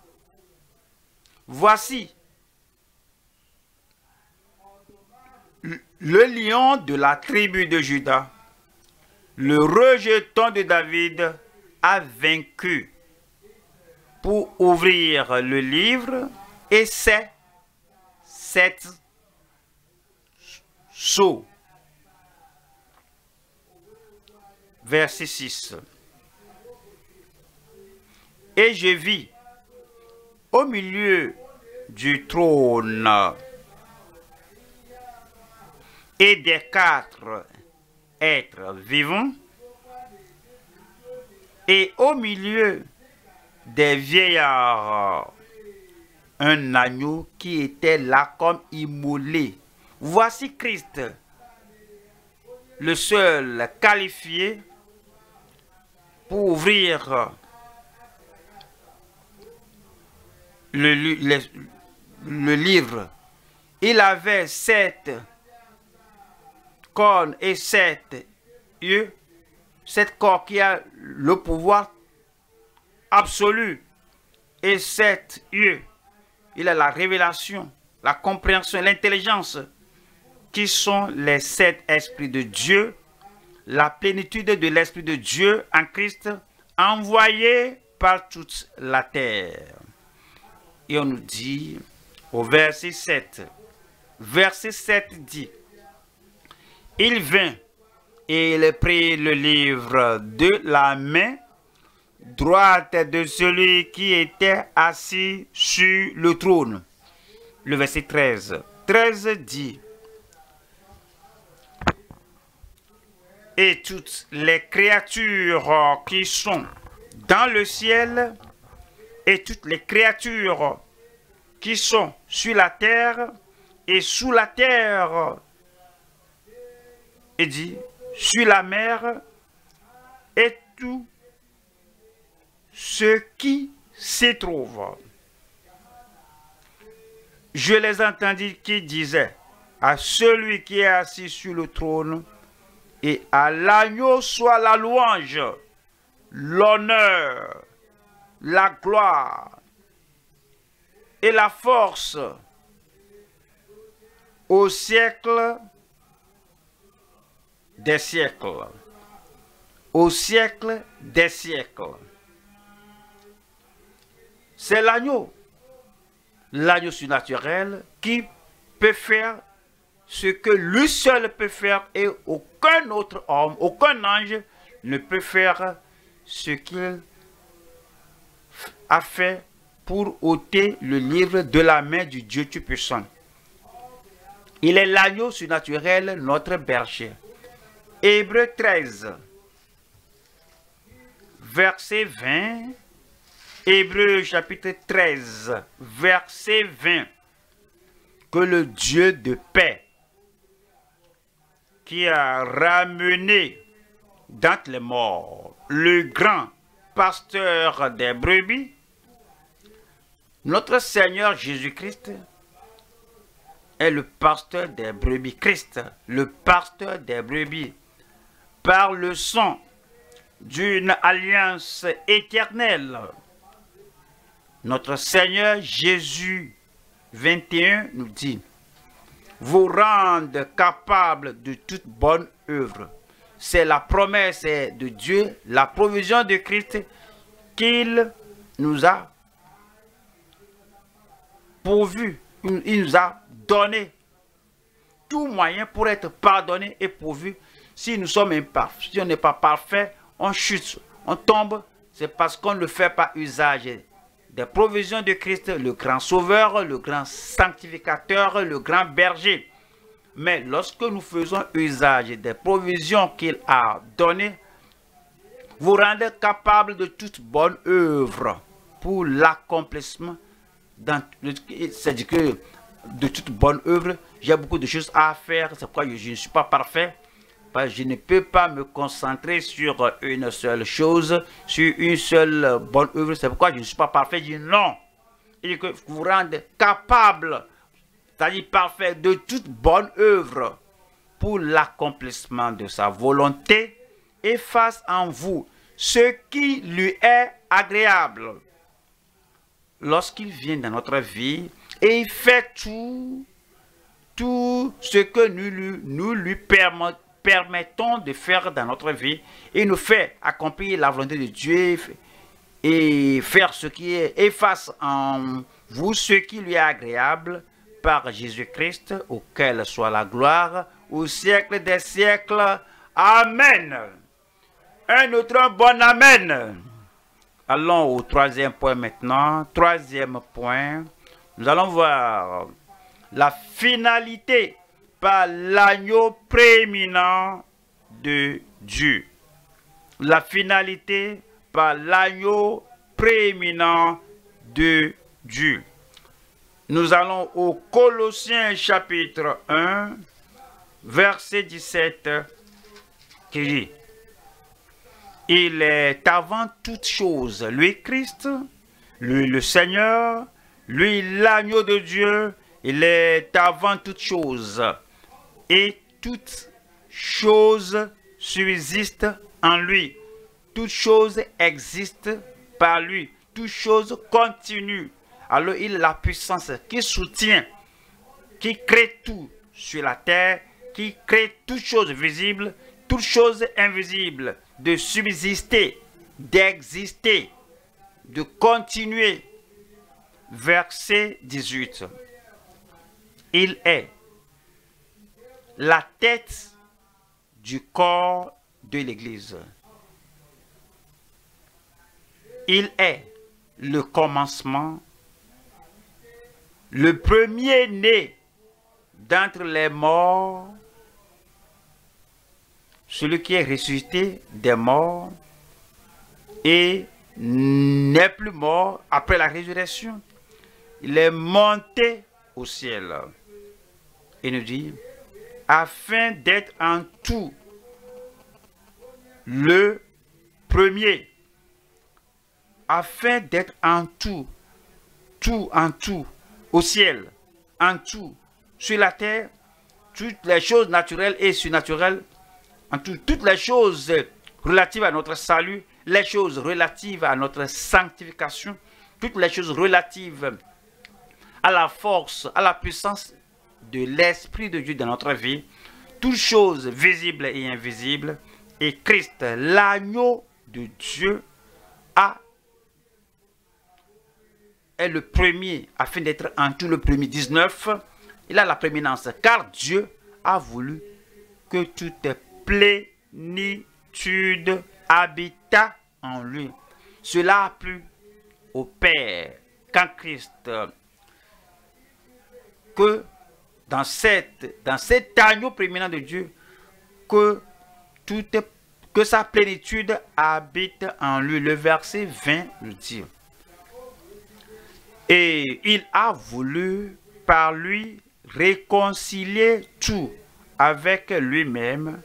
S1: le lion de la tribu de Juda, le rejeton de David, a vaincu pour ouvrir le livre et ses 7 sceaux. Verset 6. Et je vis au milieu du trône et des 4 êtres vivants et au milieu des vieillards un agneau qui était là comme immolé. Voici Christ, le seul qualifié pour ouvrir le livre. Il avait 7 cornes et 7 yeux, 7 corps qui a le pouvoir absolu et 7 yeux. Il a la révélation, la compréhension, l'intelligence, qui sont les 7 esprits de Dieu, la plénitude de l'Esprit de Dieu en Christ, envoyé par toute la terre. Et on nous dit au verset 7, dit, il vint et il prit le livre de la main droite de celui qui était assis sur le trône. Le verset 13 dit, et toutes les créatures qui sont dans le ciel et toutes les créatures qui sont sur la terre et sous la terre, et dit, sur la mer, et tout ce qui s'y trouve. Je les entendis qui disaient à celui qui est assis sur le trône et à l'agneau soit la louange, l'honneur, la gloire et la force au siècle des siècles. Au siècle des siècles. C'est l'agneau surnaturel qui peut faire ce que lui seul peut faire et aucun autre homme, aucun ange ne peut faire ce qu'il a fait pour ôter le livre de la main du Dieu Tout-Puissant. Il est l'agneau surnaturel, notre berger. Hébreux 13, verset 20. Hébreux chapitre 13, verset 20. Que le Dieu de paix, qui a ramené d'entre les morts le grand pasteur des brebis, notre Seigneur Jésus-Christ est le pasteur des brebis. Christ, le pasteur des brebis, par le sang d'une alliance éternelle. Notre Seigneur Jésus 21 nous dit, vous rendre capable de toute bonne œuvre. C'est la promesse de Dieu, la provision de Christ qu'il nous a pourvu. Il nous a donné tout moyen pour être pardonné et pourvu. Si nous sommes imparfaits, si on n'est pas parfait, on chute, on tombe. C'est parce qu'on ne fait pas usage des provisions de Christ, le grand sauveur, le grand sanctificateur, le grand berger. Mais lorsque nous faisons usage des provisions qu'il a données, vous rendez capable de toute bonne œuvre pour l'accomplissement. C'est-à-dire que de toute bonne œuvre, j'ai beaucoup de choses à faire, c'est pourquoi je ne suis pas parfait. Je ne peux pas me concentrer sur une seule chose, sur une seule bonne œuvre. C'est pourquoi je ne suis pas parfait. Je dis non. Il dit que vous rendez capable. c'est-à-dire parfait de toute bonne œuvre pour l'accomplissement de sa volonté, et fasse en vous ce qui lui est agréable. Lorsqu'il vient dans notre vie et il fait tout ce que nous lui permettons de faire dans notre vie, il nous fait accomplir la volonté de Dieu et faire ce qui est, et fasse en vous ce qui lui est agréable par Jésus-Christ, auquel soit la gloire au siècle des siècles. Amen. Un autre bon amen. Allons au troisième point maintenant. Troisième point, nous allons voir la finalité par l'agneau prééminent de Dieu. La finalité par l'agneau prééminent de Dieu. Nous allons au Colossiens chapitre 1, verset 17, qui dit: il est avant toute chose, lui Christ, lui le Seigneur, lui l'agneau de Dieu, il est avant toute chose, et toute chose subsiste en lui. Toute chose existe par lui. Toute chose continue. Alors il a la puissance qui soutient, qui crée tout sur la terre, qui crée toutes choses visibles, toutes choses invisibles, de subsister, d'exister, de continuer. Verset 18. Il est la tête du corps de l'Église. Il est le commencement, le premier-né d'entre les morts, celui qui est ressuscité des morts et n'est plus mort après la résurrection. Il est monté au ciel. Il nous dit, afin d'être en tout le premier, afin d'être en tout, en tout, au ciel, en tout, sur la terre, toutes les choses naturelles et surnaturelles, en tout, toutes les choses relatives à notre salut, les choses relatives à notre sanctification, toutes les choses relatives à la force, à la puissance de l'Esprit de Dieu dans notre vie, toutes choses visibles et invisibles, et Christ, l'agneau de Dieu, est le premier, afin d'être en tout le premier. 19, il a la prééminence, car Dieu a voulu que toute plénitude habita en lui. Cela a plu au Père, quand Christ, que dans cet agneau prééminent de Dieu, que sa plénitude habite en lui. Le verset 20 le dit. Et il a voulu par lui réconcilier tout avec lui-même,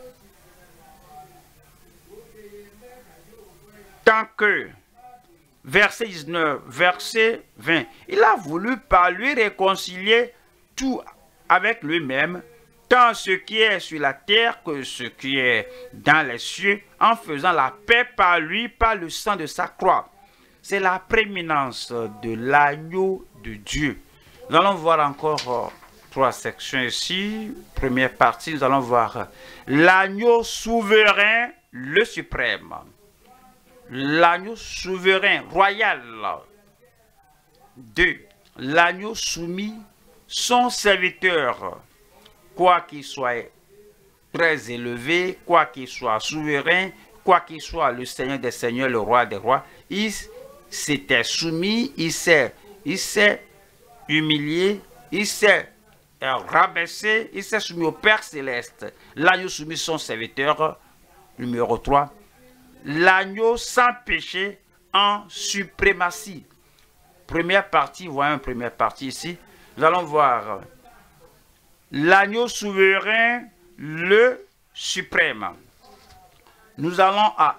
S1: tant que, verset 19, verset 20, il a voulu par lui réconcilier tout avec lui-même, tant ce qui est sur la terre que ce qui est dans les cieux, en faisant la paix par lui, par le sang de sa croix. C'est la prééminence de l'agneau de Dieu. Nous allons voir encore trois sections ici. Première partie, nous allons voir l'agneau souverain, le suprême. L'agneau souverain, royal. 2. L'agneau soumis, son serviteur, quoi qu'il soit très élevé, quoi qu'il soit souverain, quoi qu'il soit le Seigneur des seigneurs, le roi des rois, il s'était soumis, il s'est humilié, il s'est rabaissé, il s'est soumis au Père Céleste. L'agneau soumis son serviteur, numéro 3. L'agneau sans péché en suprématie. Première partie, voyons une première partie ici. Nous allons voir l'agneau souverain, le suprême. Nous allons à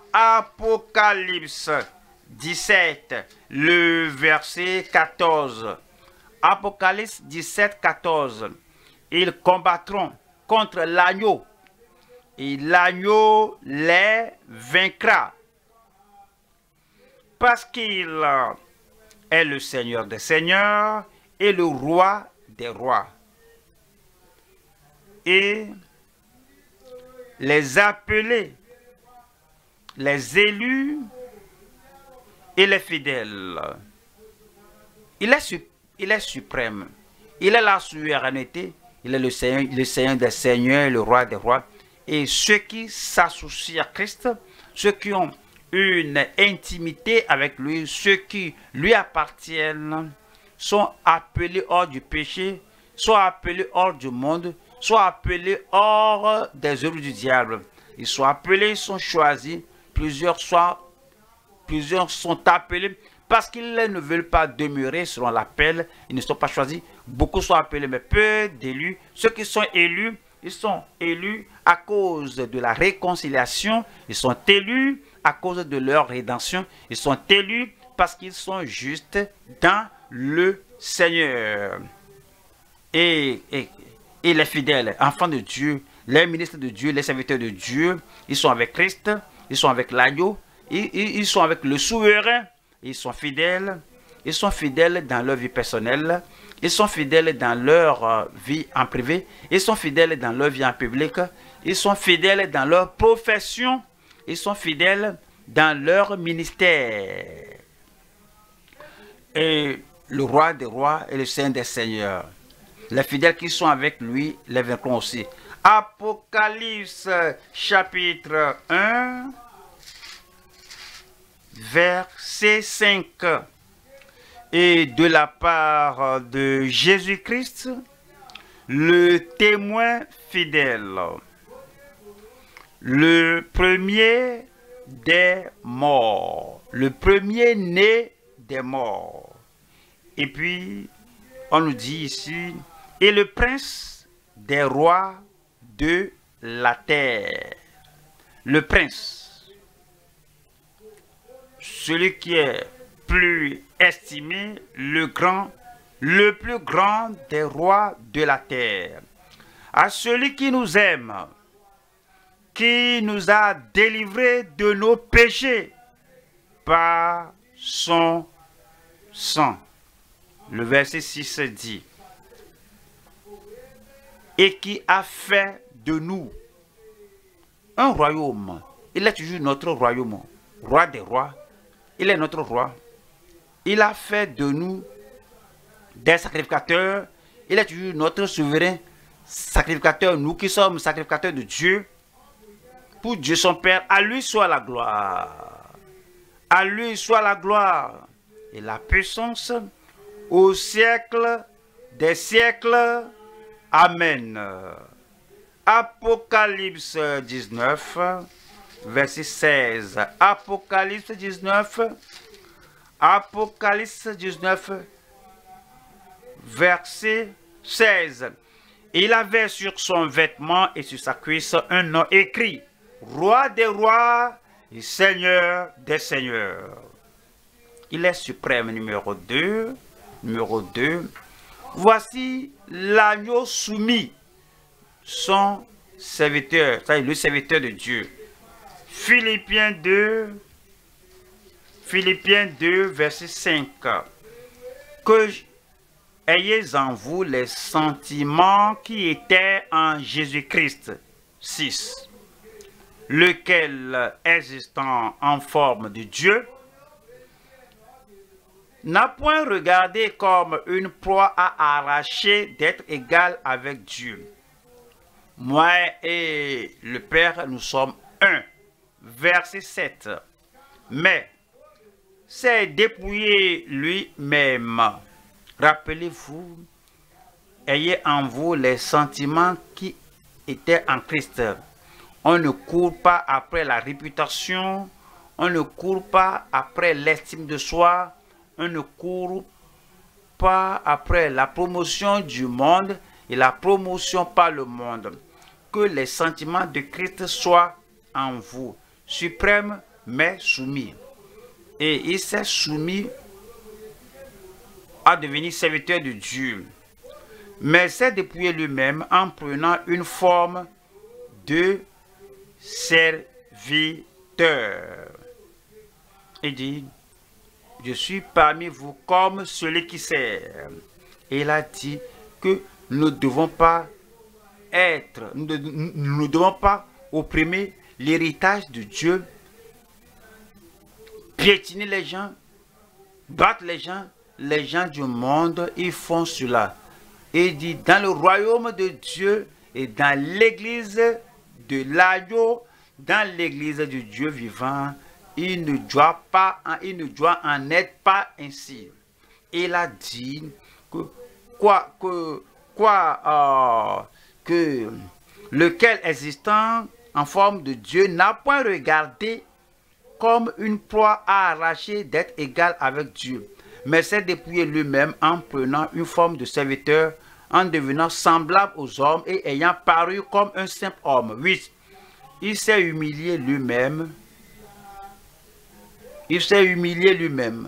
S1: Apocalypse 17, le verset 14. Apocalypse 17, 14. Ils combattront contre l'agneau et l'agneau les vaincra. Parce qu'il est le Seigneur des seigneurs et le roi des rois. Et les appelés, les élus et les fidèles. Il est suprême. Il est la souveraineté. Il est le Seigneur des seigneurs, le roi des rois. Et ceux qui s'associent à Christ, ceux qui ont une intimité avec lui, ceux qui lui appartiennent, sont appelés hors du péché, sont appelés hors du monde, sont appelés hors des œuvres du diable. Ils sont appelés, ils sont choisis. Plusieurs sont appelés parce qu'ils ne veulent pas demeurer selon l'appel. Ils ne sont pas choisis. Beaucoup sont appelés, mais peu d'élus. Ceux qui sont élus, ils sont élus à cause de la réconciliation. Ils sont élus à cause de leur rédemption. Ils sont élus parce qu'ils sont justes dans le Seigneur. Et les fidèles, enfants de Dieu, les ministres de Dieu, les serviteurs de Dieu, ils sont avec Christ, ils sont avec l'agneau, ils sont avec le souverain, ils sont fidèles dans leur vie personnelle, ils sont fidèles dans leur vie en privé, ils sont fidèles dans leur vie en public, ils sont fidèles dans leur profession, ils sont fidèles dans leur ministère. Et le roi des rois et le Seigneur des seigneurs. Les fidèles qui sont avec lui les vaincront aussi. Apocalypse chapitre 1, verset 5. Et de la part de Jésus-Christ, le témoin fidèle, le premier des morts, le premier-né des morts. Et puis, on nous dit ici, et le prince des rois de la terre. Le prince, celui qui est plus estimé, le plus grand des rois de la terre. À celui qui nous aime, qui nous a délivrés de nos péchés par son sang. Le verset 6 dit, et qui a fait de nous un royaume. Il est toujours notre royaume, roi des rois. Il est notre roi. Il a fait de nous des sacrificateurs. Il est toujours notre souverain sacrificateur. Nous qui sommes sacrificateurs de Dieu, pour Dieu son Père, à lui soit la gloire. À lui soit la gloire et la puissance au siècle des siècles. Amen. Apocalypse 19, verset 16. Apocalypse 19, verset 16. Il avait sur son vêtement et sur sa cuisse un nom écrit, Roi des rois et Seigneur des seigneurs. Il est suprême. Numéro 2. Voici l'agneau soumis, son serviteur, c'est-à-dire le serviteur de Dieu. Philippiens 2, verset 5. Que ayez en vous les sentiments qui étaient en Jésus-Christ. 6. Lequel, existant en forme de Dieu, n'a point regardé comme une proie à arracher d'être égal avec Dieu. Moi et le Père, nous sommes un. Verset 7. Mais c'est dépouillé lui-même. Rappelez-vous, ayez en vous les sentiments qui étaient en Christ. On ne court pas après la réputation, on ne court pas après l'estime de soi, on ne court pas après la promotion du monde et la promotion par le monde. Que les sentiments de Christ soient en vous, suprême mais soumis. Et il s'est soumis à devenir serviteur de Dieu, mais s'est dépouillé lui-même en prenant une forme de serviteur. Il dit, je suis parmi vous comme celui qui sert. Et il a dit que nous ne devons pas nous ne devons pas opprimer l'héritage de Dieu, piétiner les gens, battre les gens du monde, ils font cela. Et il dit, dans le royaume de Dieu et dans l'église de l'agneau, dans l'église de Dieu vivant, il ne doit en être pas ainsi. Il a dit que lequel existant en forme de Dieu n'a point regardé comme une proie à arracher d'être égal avec Dieu, mais s'est dépouillé lui-même en prenant une forme de serviteur, en devenant semblable aux hommes et ayant paru comme un simple homme. 8. Il s'est humilié lui-même. Il s'est humilié lui-même.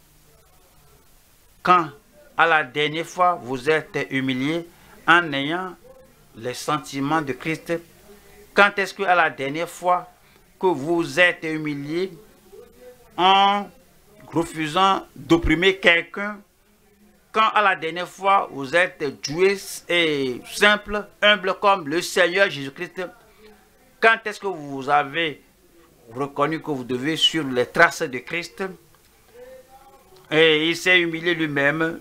S1: Quand, à la dernière fois, vous êtes humilié en ayant les sentiments de Christ, quand est-ce que à la dernière fois que vous êtes humilié en refusant d'opprimer quelqu'un, quand à la dernière fois vous êtes doué et simple, humble comme le Seigneur Jésus-Christ, quand est-ce que vous avez reconnu que vous devez suivre les traces de Christ? Et il s'est humilié lui-même.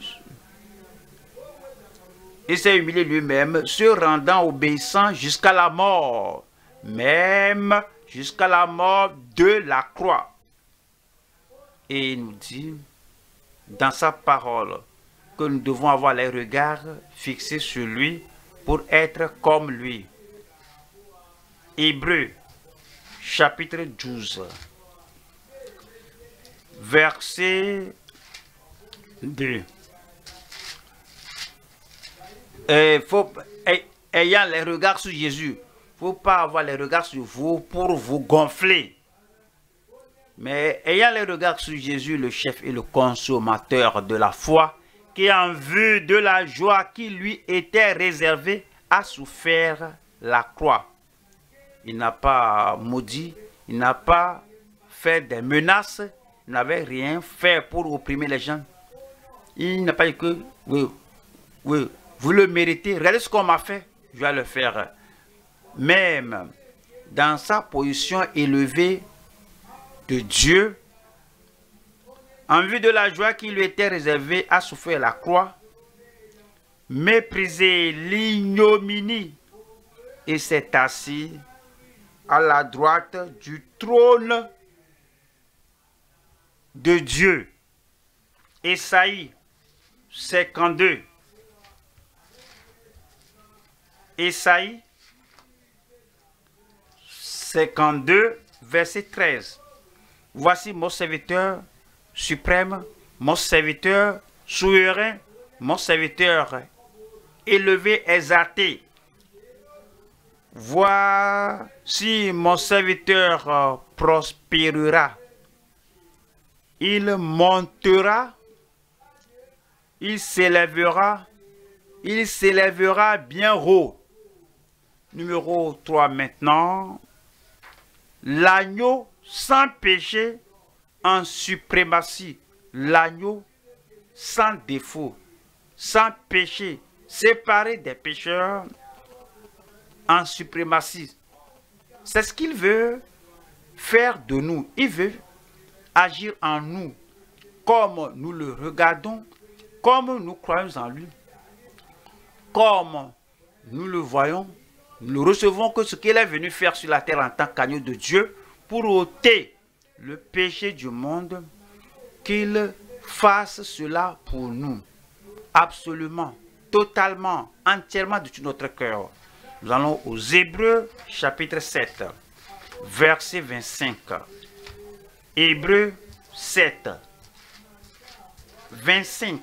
S1: Il s'est humilié lui-même, se rendant obéissant jusqu'à la mort, même jusqu'à la mort de la croix. Et il nous dit, dans sa parole, que nous devons avoir les regards fixés sur lui pour être comme lui. Hébreux, chapitre 12, verset 2. Ayant les regards sur Jésus, il ne faut pas avoir les regards sur vous pour vous gonfler. Mais ayant les regards sur Jésus, le chef et le consommateur de la foi, qui en vue de la joie qui lui était réservée, a souffert la croix. Il n'a pas maudit, il n'a pas fait des menaces, il n'avait rien fait pour opprimer les gens. Il n'a pas dit que, oui, vous le méritez, regardez ce qu'on m'a fait, je vais le faire. Même dans sa position élevée de Dieu, en vue de la joie qui lui était réservée, a souffert la croix, méprisé l'ignominie et s'est assis à la droite du trône de Dieu. Ésaïe 52. Ésaïe 52, verset 13. Voici mon serviteur suprême, mon serviteur souverain, mon serviteur élevé, exalté. Voici mon serviteur prospérera. Il montera, il s'élèvera bien haut. Numéro 3 maintenant. L'agneau sans péché en suprématie. L'agneau sans défaut, sans péché, séparé des pécheurs en suprématie. C'est ce qu'il veut faire de nous. Il veut agir en nous comme nous le regardons, comme nous croyons en lui, comme nous le voyons. Nous recevons que ce qu'il est venu faire sur la terre en tant qu'agneau de Dieu pour ôter le péché du monde, qu'il fasse cela pour nous. Absolument, totalement, entièrement de tout notre cœur. Nous allons aux Hébreux chapitre 7, verset 25. Hébreux 7, 25.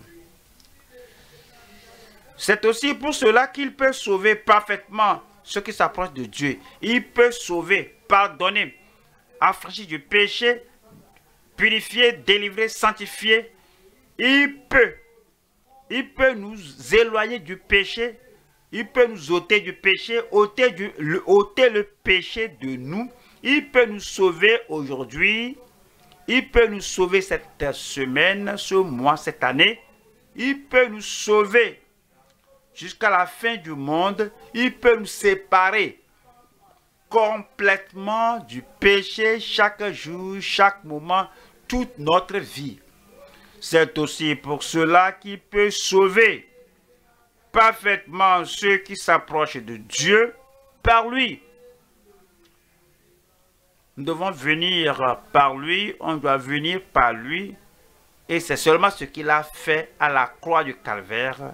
S1: C'est aussi pour cela qu'il peut sauver parfaitement ceux qui s'approchent de Dieu. Il peut sauver, pardonner, affranchir du péché, purifier, délivrer, sanctifier il peut nous éloigner du péché, il peut nous ôter du péché, ôter le péché de nous, il peut nous sauver aujourd'hui, il peut nous sauver cette semaine, ce mois, cette année, il peut nous sauver jusqu'à la fin du monde, il peut nous séparer complètement du péché chaque jour, chaque moment, toute notre vie. C'est aussi pour cela qu'il peut sauver parfaitement ceux qui s'approchent de Dieu par lui. Nous devons venir par lui, on doit venir par lui, et c'est seulement ce qu'il a fait à la croix du Calvaire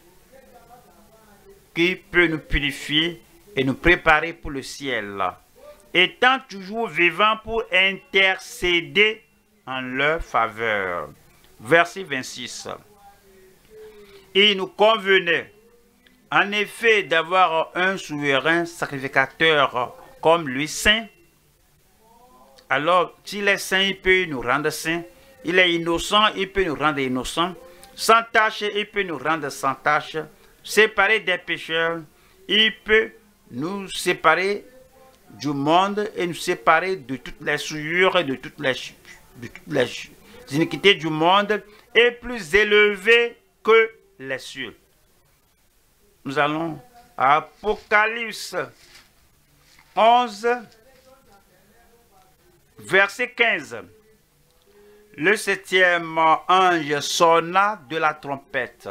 S1: qui peut nous purifier et nous préparer pour le ciel, étant toujours vivant pour intercéder en leur faveur. Verset 26. Il nous convenait, en effet, d'avoir un souverain sacrificateur comme lui, saint. Alors, s'il est saint, il peut nous rendre saints. Il est innocent, il peut nous rendre innocents. Sans tache, il peut nous rendre sans tache. Séparé des pécheurs, il peut nous séparer du monde et nous séparer de toutes les souillures et de toutes les iniquités du monde, et plus élevé que les cieux. Nous allons à Apocalypse 11, verset 15. Le septième ange sonna de la trompette,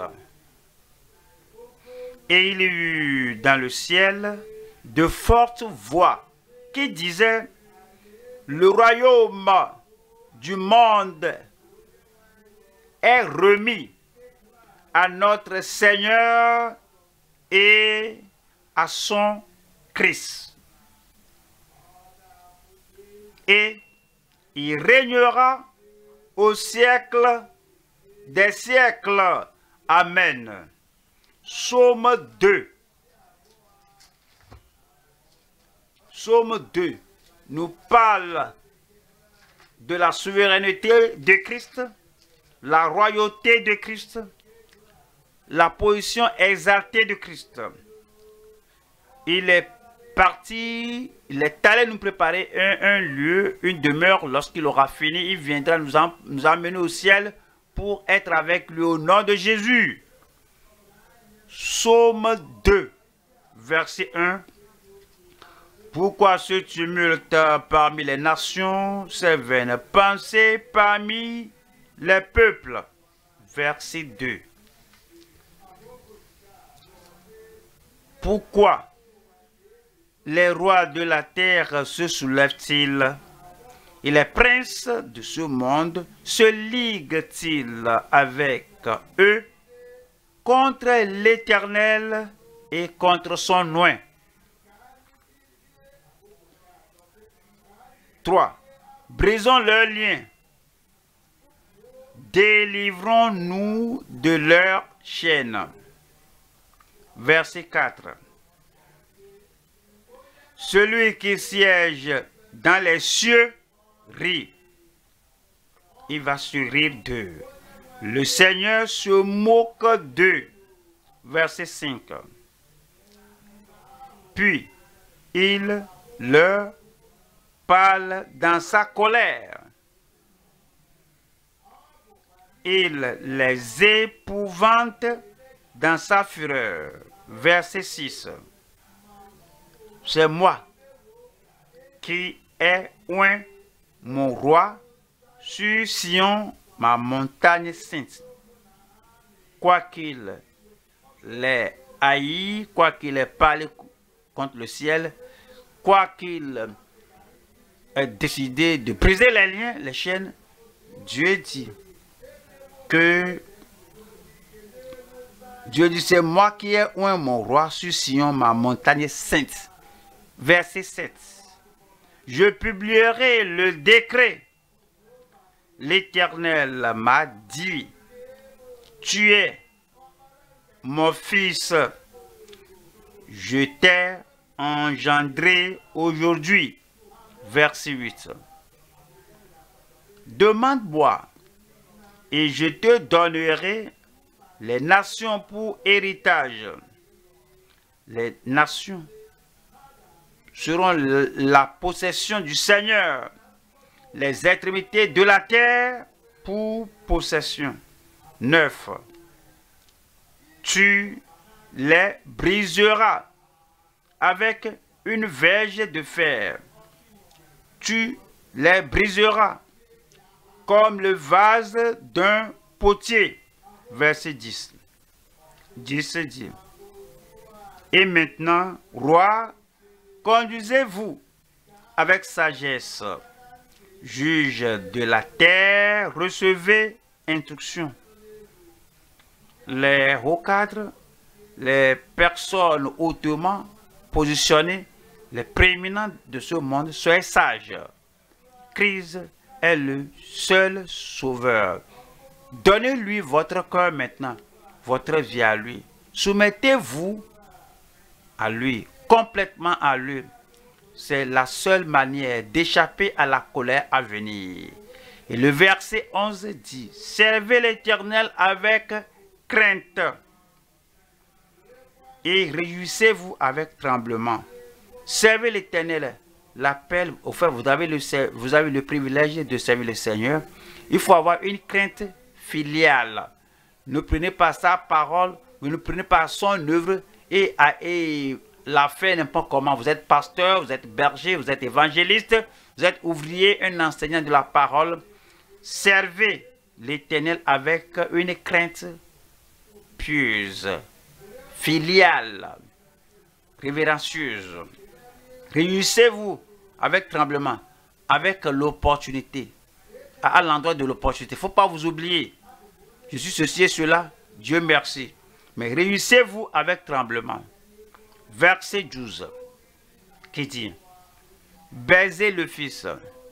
S1: et il y eut dans le ciel de fortes voix qui disaient: le royaume du monde est remis à notre Seigneur et à son Christ. Et il régnera au siècle des siècles. Amen. Psaume 2. Psaume 2 nous parle de la souveraineté de Christ, la royauté de Christ, la position exaltée de Christ. Il est parti, il est allé nous préparer un lieu, une demeure. Lorsqu'il aura fini, il viendra nous amener au ciel pour être avec lui au nom de Jésus. Psaume 2, verset 1. Pourquoi ce tumulte parmi les nations, ces vaines pensées parmi les peuples? Verset 2. Pourquoi les rois de la terre se soulèvent-ils et les princes de ce monde se liguent-ils avec eux contre l'Éternel et contre son oint? 3. Brisons leurs liens. Délivrons-nous de leurs chaînes. Verset 4. Celui qui siège dans les cieux rit. Il va se rire d'eux. Le Seigneur se moque d'eux. Verset 5. Puis il leur parle dans sa colère. Il les épouvante dans sa fureur. Verset 6. C'est moi qui ai oint mon roi sur Sion, ma montagne sainte. Quoiqu'il l'ait haï, quoiqu'il ait parlé contre le ciel, quoiqu'il ait décidé de briser les liens, les chaînes, Dieu dit c'est moi qui ai oint mon roi sur Sion, ma montagne sainte. Verset 7. Je publierai le décret. L'Éternel m'a dit: tu es mon fils, je t'ai engendré aujourd'hui. Verset 8. Demande-moi et je te donnerai les nations pour héritage. Les nations seront la possession du Seigneur, les extrémités de la terre pour possession. 9. Tu les briseras avec une verge de fer. Tu les briseras comme le vase d'un potier. Verset 10. 10 dit. Et maintenant, roi, conduisez-vous avec sagesse. Juge de la terre, recevez instruction. Les hauts cadres, les personnes hautement positionnées, les prééminents de ce monde, soyez sages. Christ est le seul sauveur. Donnez-lui votre cœur maintenant, votre vie à lui. Soumettez-vous à lui, complètement à lui. C'est la seule manière d'échapper à la colère à venir. Et le verset 11 dit, « Servez l'Éternel avec crainte et réjouissez-vous avec tremblement. » Servez l'Éternel. L'appel, au fait, vous avez le privilège de servir le Seigneur. Il faut avoir une crainte filiale. Ne prenez pas sa parole, vous ne prenez pas son œuvre et la faire n'importe comment. Vous êtes pasteur, vous êtes berger, vous êtes évangéliste, vous êtes ouvrier, un enseignant de la parole. Servez l'Éternel avec une crainte pieuse, filiale, révérencieuse. Réunissez-vous avec tremblement, avec l'opportunité, à l'endroit de l'opportunité. Il ne faut pas vous oublier. Je suis ceci et cela, Dieu merci. Mais réunissez-vous avec tremblement. Verset 12, qui dit, baisez le Fils,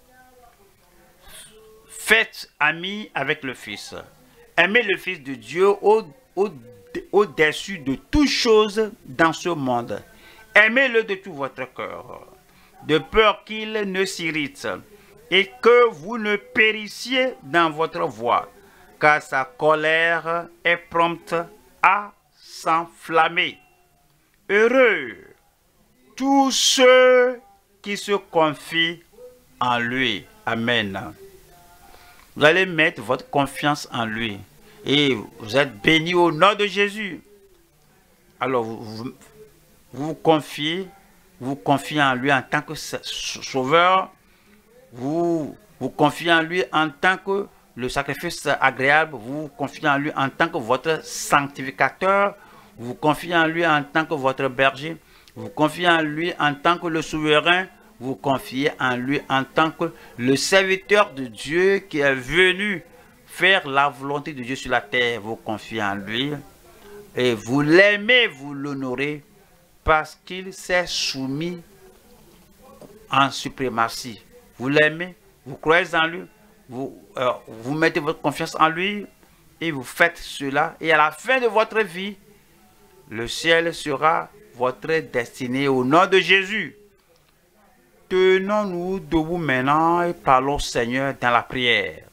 S1: faites ami avec le Fils, aimez le Fils de Dieu au-dessus de toutes choses dans ce monde. Aimez-le de tout votre cœur, de peur qu'il ne s'irrite et que vous ne périssiez dans votre voie, car sa colère est prompte à s'enflammer. Heureux tous ceux qui se confient en lui. Amen. Vous allez mettre votre confiance en lui et vous êtes bénis au nom de Jésus. Alors vous vous confiez en lui en tant que sauveur, vous confiez en lui en tant que le sacrifice agréable, vous confiez en lui en tant que votre sanctificateur, vous confiez en lui en tant que votre berger, vous confiez en lui en tant que le souverain, vous confiez en lui en tant que le serviteur de Dieu qui est venu faire la volonté de Dieu sur la terre. Vous confiez en lui et vous l'aimez, vous l'honorez parce qu'il s'est soumis en suprématie. Vous l'aimez, vous croyez en lui, vous mettez votre confiance en lui et vous faites cela. Et à la fin de votre vie, le ciel sera votre destinée au nom de Jésus. Tenons-nous debout maintenant et parlons au Seigneur dans la prière.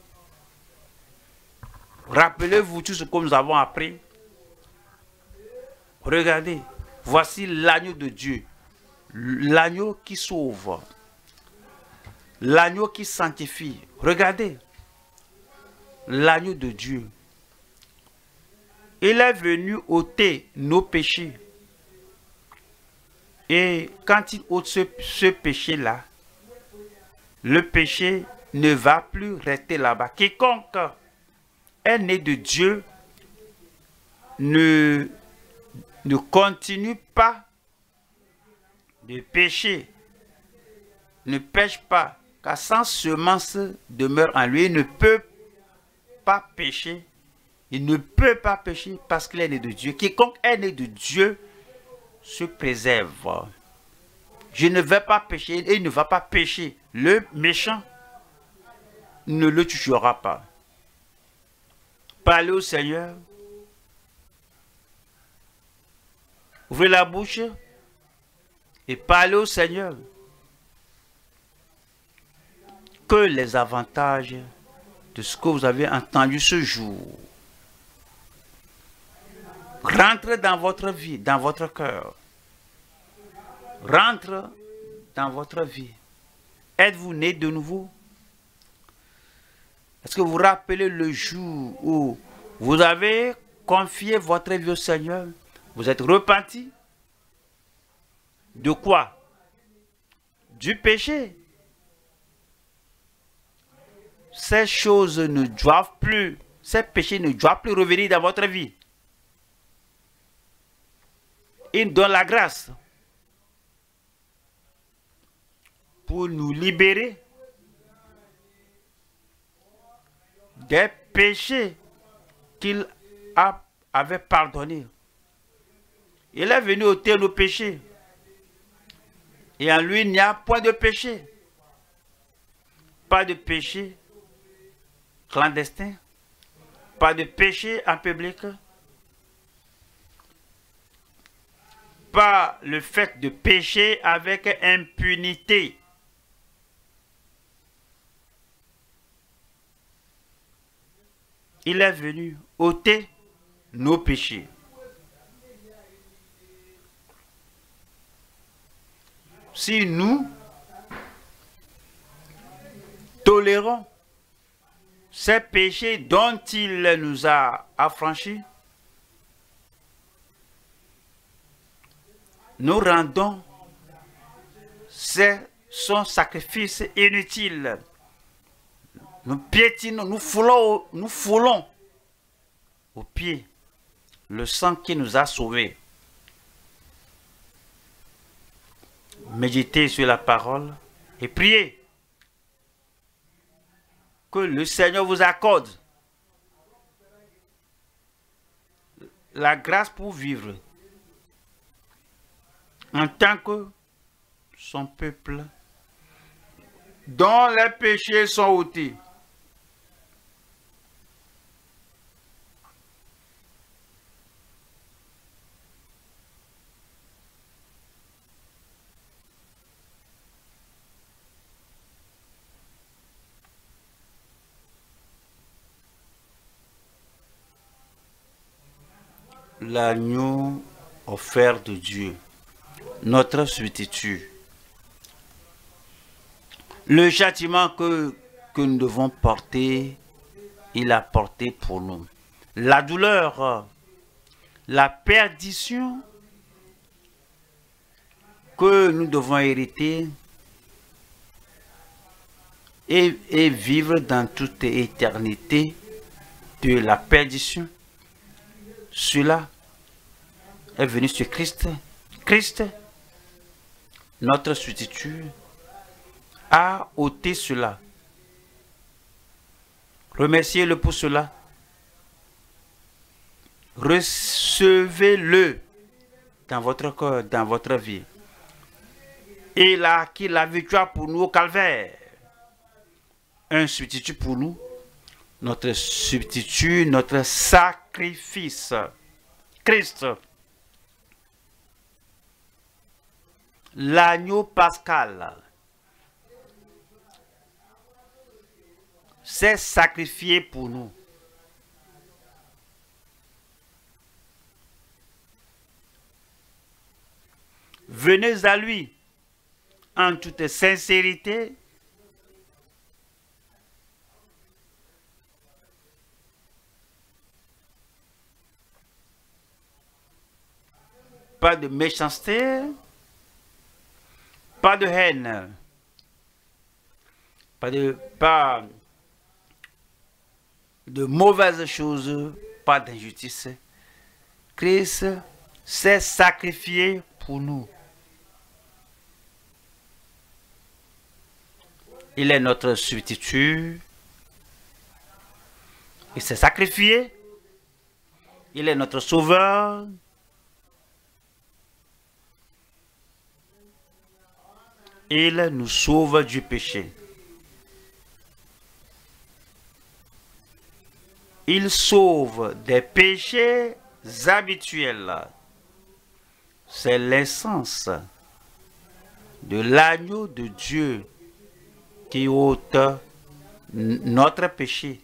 S1: Rappelez-vous tout ce que nous avons appris. Regardez, voici l'agneau de Dieu, l'agneau qui sauve, l'agneau qui sanctifie. Regardez, l'agneau de Dieu. Il est venu ôter nos péchés. Et quand il ôte ce péché-là, le péché ne va plus rester là-bas. Quiconque est né de Dieu ne continue pas de pécher, ne pêche pas, car sans semence demeure en lui, il ne peut pas pécher. Il ne peut pas pécher parce qu'il est né de Dieu. Quiconque est né de Dieu se préserve. Je ne vais pas pécher et il ne va pas pécher. Le méchant ne le touchera pas. Parlez au Seigneur. Ouvrez la bouche et parlez au Seigneur. Que les avantages de ce que vous avez entendu ce jour rentre dans votre vie, dans votre cœur. Rentre dans votre vie. Êtes-vous né de nouveau? Est-ce que vous vous rappelez le jour où vous avez confié votre vie au Seigneur? Vous êtes repenti? De quoi? Du péché. Ces choses ne doivent plus, ces péchés ne doivent plus revenir dans votre vie. Il nous donne la grâce pour nous libérer des péchés qu'il avait pardonnés. Il est venu ôter nos péchés. Et en lui, il n'y a point de péché. Pas de péché clandestin. Pas de péché en public. Pas le fait de pécher avec impunité. Il est venu ôter nos péchés. Si nous tolérons ces péchés dont il nous a affranchis, nous rendons son sacrifice inutile. Nous piétinons, nous foulons au pied le sang qui nous a sauvés. Méditez sur la parole et priez que le Seigneur vous accorde la grâce pour vivre en tant que son peuple dont les péchés sont ôtés. L'agneau offert de Dieu, notre substitut. Le châtiment que nous devons porter, il a porté pour nous. La douleur, la perdition que nous devons hériter et vivre dans toute éternité de la perdition. Cela est venu sur Christ. Christ, notre substitut, a ôté cela. Remerciez-le pour cela. Recevez-le dans votre cœur, dans votre vie. Il a acquis la victoire pour nous au calvaire. Un substitut pour nous. Notre substitut, notre sacrifice. Christ. L'agneau pascal s'est sacrifié pour nous. Venez à lui en toute sincérité. Pas de méchanceté, pas de haine, pas de mauvaises choses, pas d'injustice. Christ s'est sacrifié pour nous. Il est notre substitut. Il s'est sacrifié. Il est notre sauveur. Il nous sauve du péché. Il sauve des péchés habituels. C'est l'essence de l'agneau de Dieu qui ôte notre péché.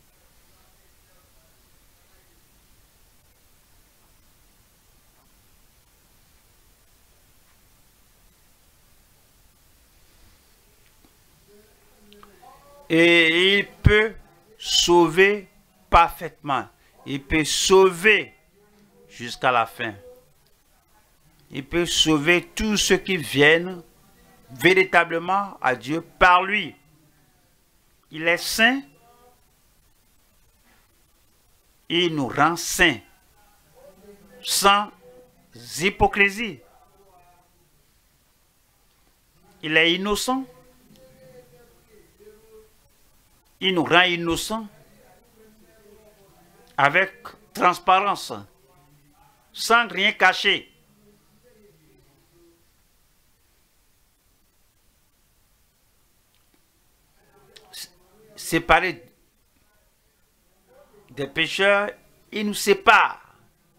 S1: Et il peut sauver parfaitement. Il peut sauver jusqu'à la fin. Il peut sauver tous ceux qui viennent véritablement à Dieu par lui. Il est saint. Il nous rend saints. Sans hypocrisie. Il est innocent. Il nous rend innocents avec transparence, sans rien cacher. Séparé des pécheurs, il nous sépare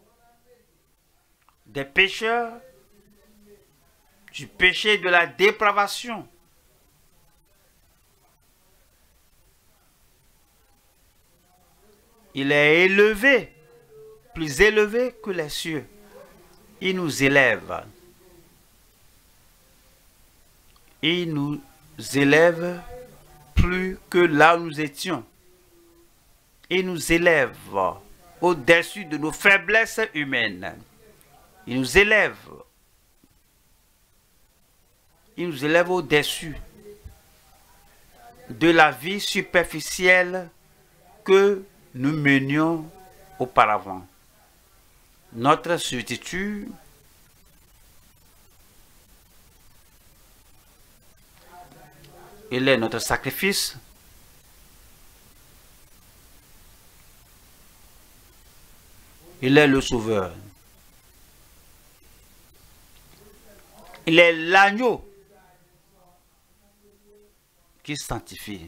S1: des pécheurs, du péché de la dépravation. Il est élevé, plus élevé que les cieux. Il nous élève. Il nous élève plus que là où nous étions. Il nous élève au-dessus de nos faiblesses humaines. Il nous élève. Il nous élève au-dessus de la vie superficielle que nous menions auparavant. Notre substitut il est notre sacrifice. Il est le sauveur. Il est l'agneau qui sanctifie.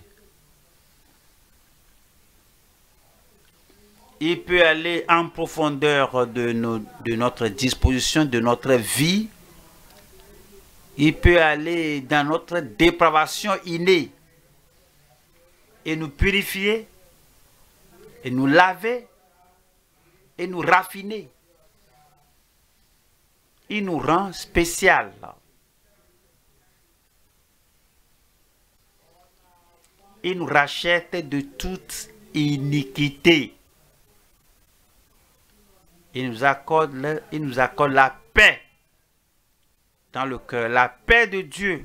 S1: Il peut aller en profondeur de notre disposition, de notre vie. Il peut aller dans notre dépravation innée et nous purifier, et nous laver, et nous raffiner. Il nous rend spécial. Il nous rachète de toute iniquité. Il nous accorde la paix dans le cœur, la paix de Dieu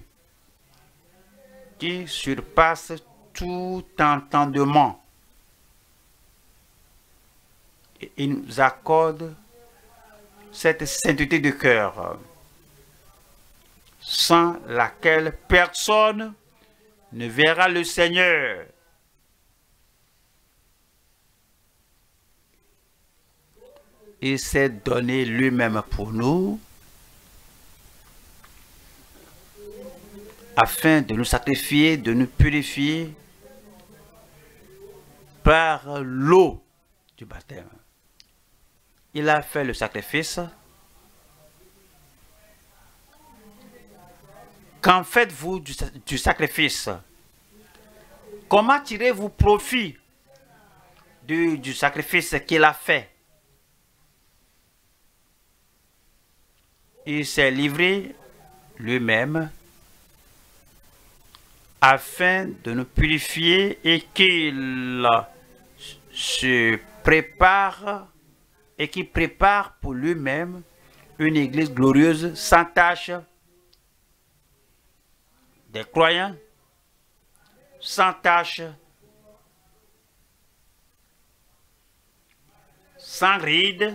S1: qui surpasse tout entendement. Et il nous accorde cette sainteté de cœur sans laquelle personne ne verra le Seigneur. Il s'est donné lui-même pour nous afin de nous sacrifier, de nous purifier par l'eau du baptême. Il a fait le sacrifice. Qu'en faites-vous du sacrifice? Comment tirez-vous profit du sacrifice qu'il a fait? Il s'est livré lui-même afin de nous purifier et qu'il se prépare et qu'il prépare pour lui-même une église glorieuse, sans tache, des croyants, sans tache, sans rides,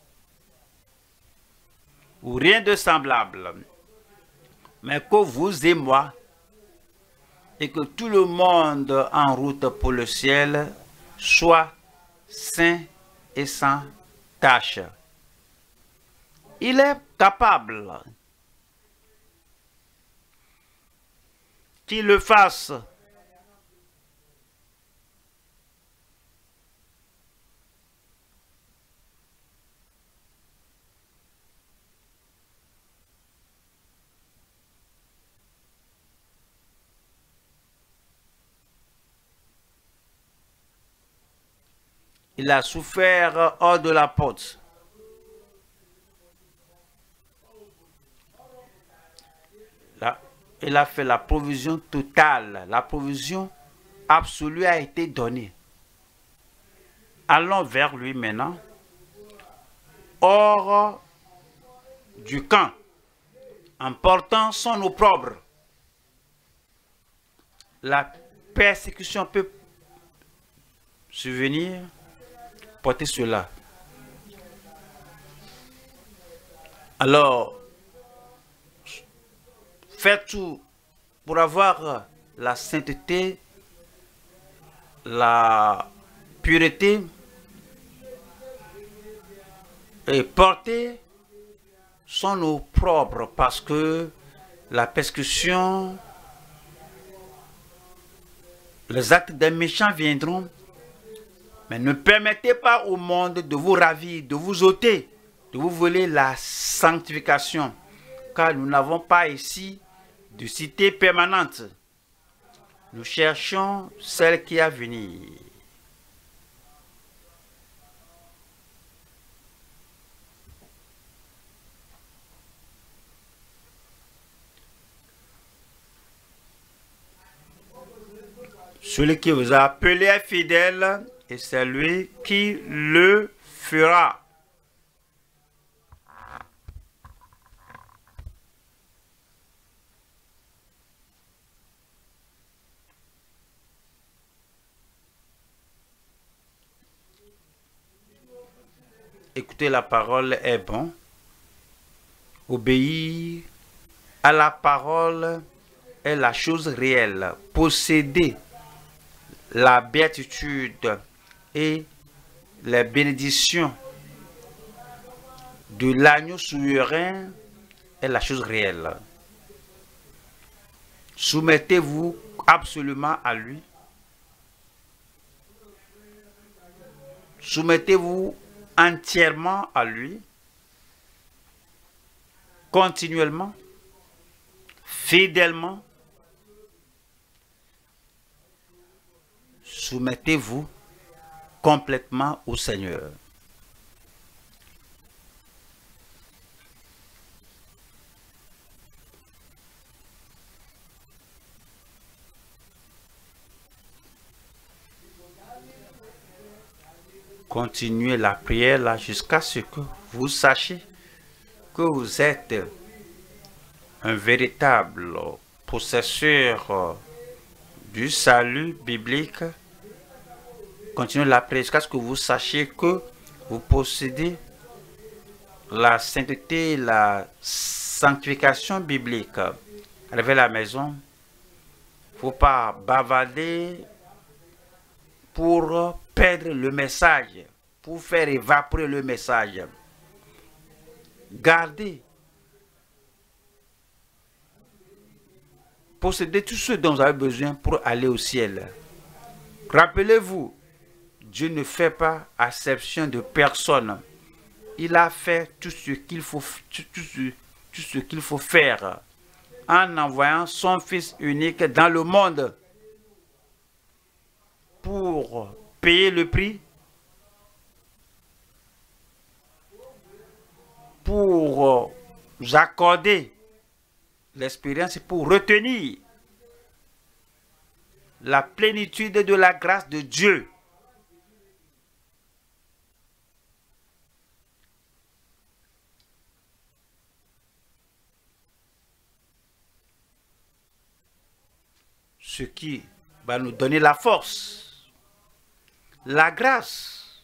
S1: ou rien de semblable, mais que vous et moi, et que tout le monde en route pour le ciel soit saint et sans tache. Il est capable qu'il le fasse. Il a souffert hors de la porte. Là, il a fait la provision totale. La provision absolue a été donnée. Allons vers lui maintenant. Hors du camp, en portant son opprobre. La persécution peut survenir, porter cela. Alors, faites tout pour avoir la sainteté, la pureté et porter son opprobre, parce que la persécution, les actes des méchants viendront, mais ne permettez pas au monde de vous ravir, de vous ôter, de vous voler la sanctification, car nous n'avons pas ici de cité permanente. Nous cherchons celle qui a à venir. Celui qui vous a appelé est fidèle et c'est lui qui le fera. Écouter la parole est bon. Obéir à la parole est la chose réelle. Posséder la béatitude et les bénédictions de l'agneau souverain est la chose réelle. Soumettez-vous absolument à lui. Soumettez-vous entièrement à lui, continuellement, fidèlement. Soumettez-vous complètement au Seigneur. Continuez la prière là jusqu'à ce que vous sachiez que vous êtes un véritable possesseur du salut biblique. Continuez la prière jusqu'à ce que vous sachiez que vous possédez la sainteté, la sanctification biblique. Arrivez à la maison, il ne faut pas bavarder pour perdre le message, pour faire évaporer le message. Gardez, possédez tout ce dont vous avez besoin pour aller au ciel. Rappelez-vous, Dieu ne fait pas acception de personne. Il a fait tout ce qu'il faut faire en envoyant son Fils unique dans le monde pour payer le prix, pour nous accorder l'expérience, pour retenir la plénitude de la grâce de Dieu. Ce qui va nous donner la force, la grâce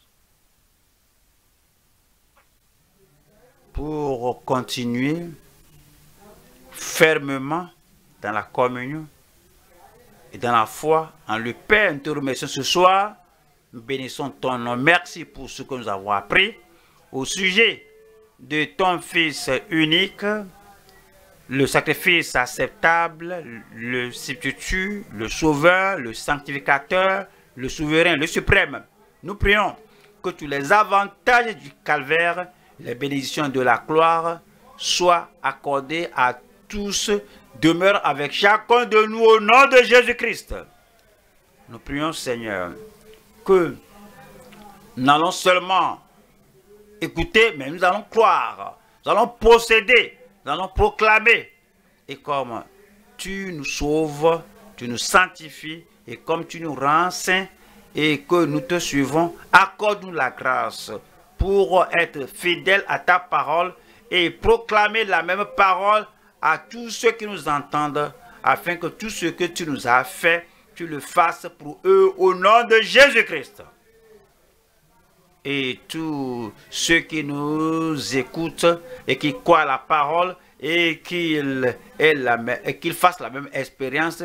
S1: pour continuer fermement dans la communion et dans la foi. En le Père, nous te remercions ce soir. Nous bénissons ton nom. Merci pour ce que nous avons appris au sujet de ton Fils unique, le sacrifice acceptable, le substitut, le sauveur, le sanctificateur, le souverain, le suprême. Nous prions que tous les avantages du calvaire, les bénédictions de la gloire soient accordés à tous, demeurent avec chacun de nous au nom de Jésus-Christ. Nous prions, Seigneur, que n'allons seulement écouter, mais nous allons croire. Nous allons procéder, nous allons proclamer. Et comme tu nous sauves, tu nous sanctifies, et comme tu nous rends saints, et que nous te suivons, accorde-nous la grâce pour être fidèles à ta parole et proclamer la même parole à tous ceux qui nous entendent, afin que tout ce que tu nous as fait, tu le fasses pour eux au nom de Jésus-Christ. Et tous ceux qui nous écoutent et qui croient à la parole et qu'ils fassent la même expérience,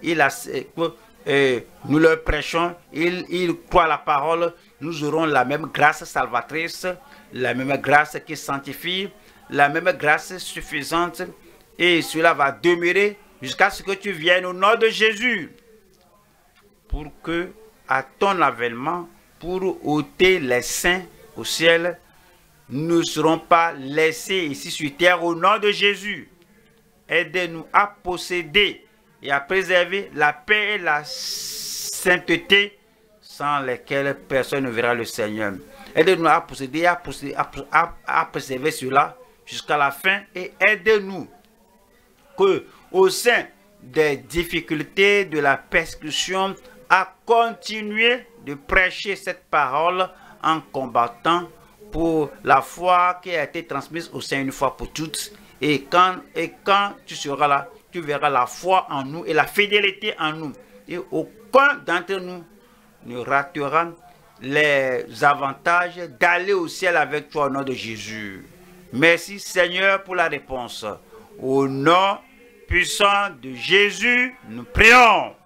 S1: nous leur prêchons, ils croient à la parole, nous aurons la même grâce salvatrice, la même grâce qui sanctifie, la même grâce suffisante, et cela va demeurer jusqu'à ce que tu viennes au nom de Jésus, pour que à ton avènement, pour ôter les saints au ciel, nous ne serons pas laissés ici sur terre au nom de Jésus. Aide-nous à posséder et à préserver la paix et la sainteté sans lesquelles personne ne verra le Seigneur. Aide-nous à posséder, à préserver cela jusqu'à la fin, et aide-nous que au sein des difficultés, de la persécution, à continuer de prêcher cette parole en combattant pour la foi qui a été transmise au sein une fois pour toutes. Et quand tu seras là, tu verras la foi en nous et la fidélité en nous. Et aucun d'entre nous ne ratera les avantages d'aller au ciel avec toi au nom de Jésus. Merci Seigneur pour la réponse. Au nom puissant de Jésus, nous prions.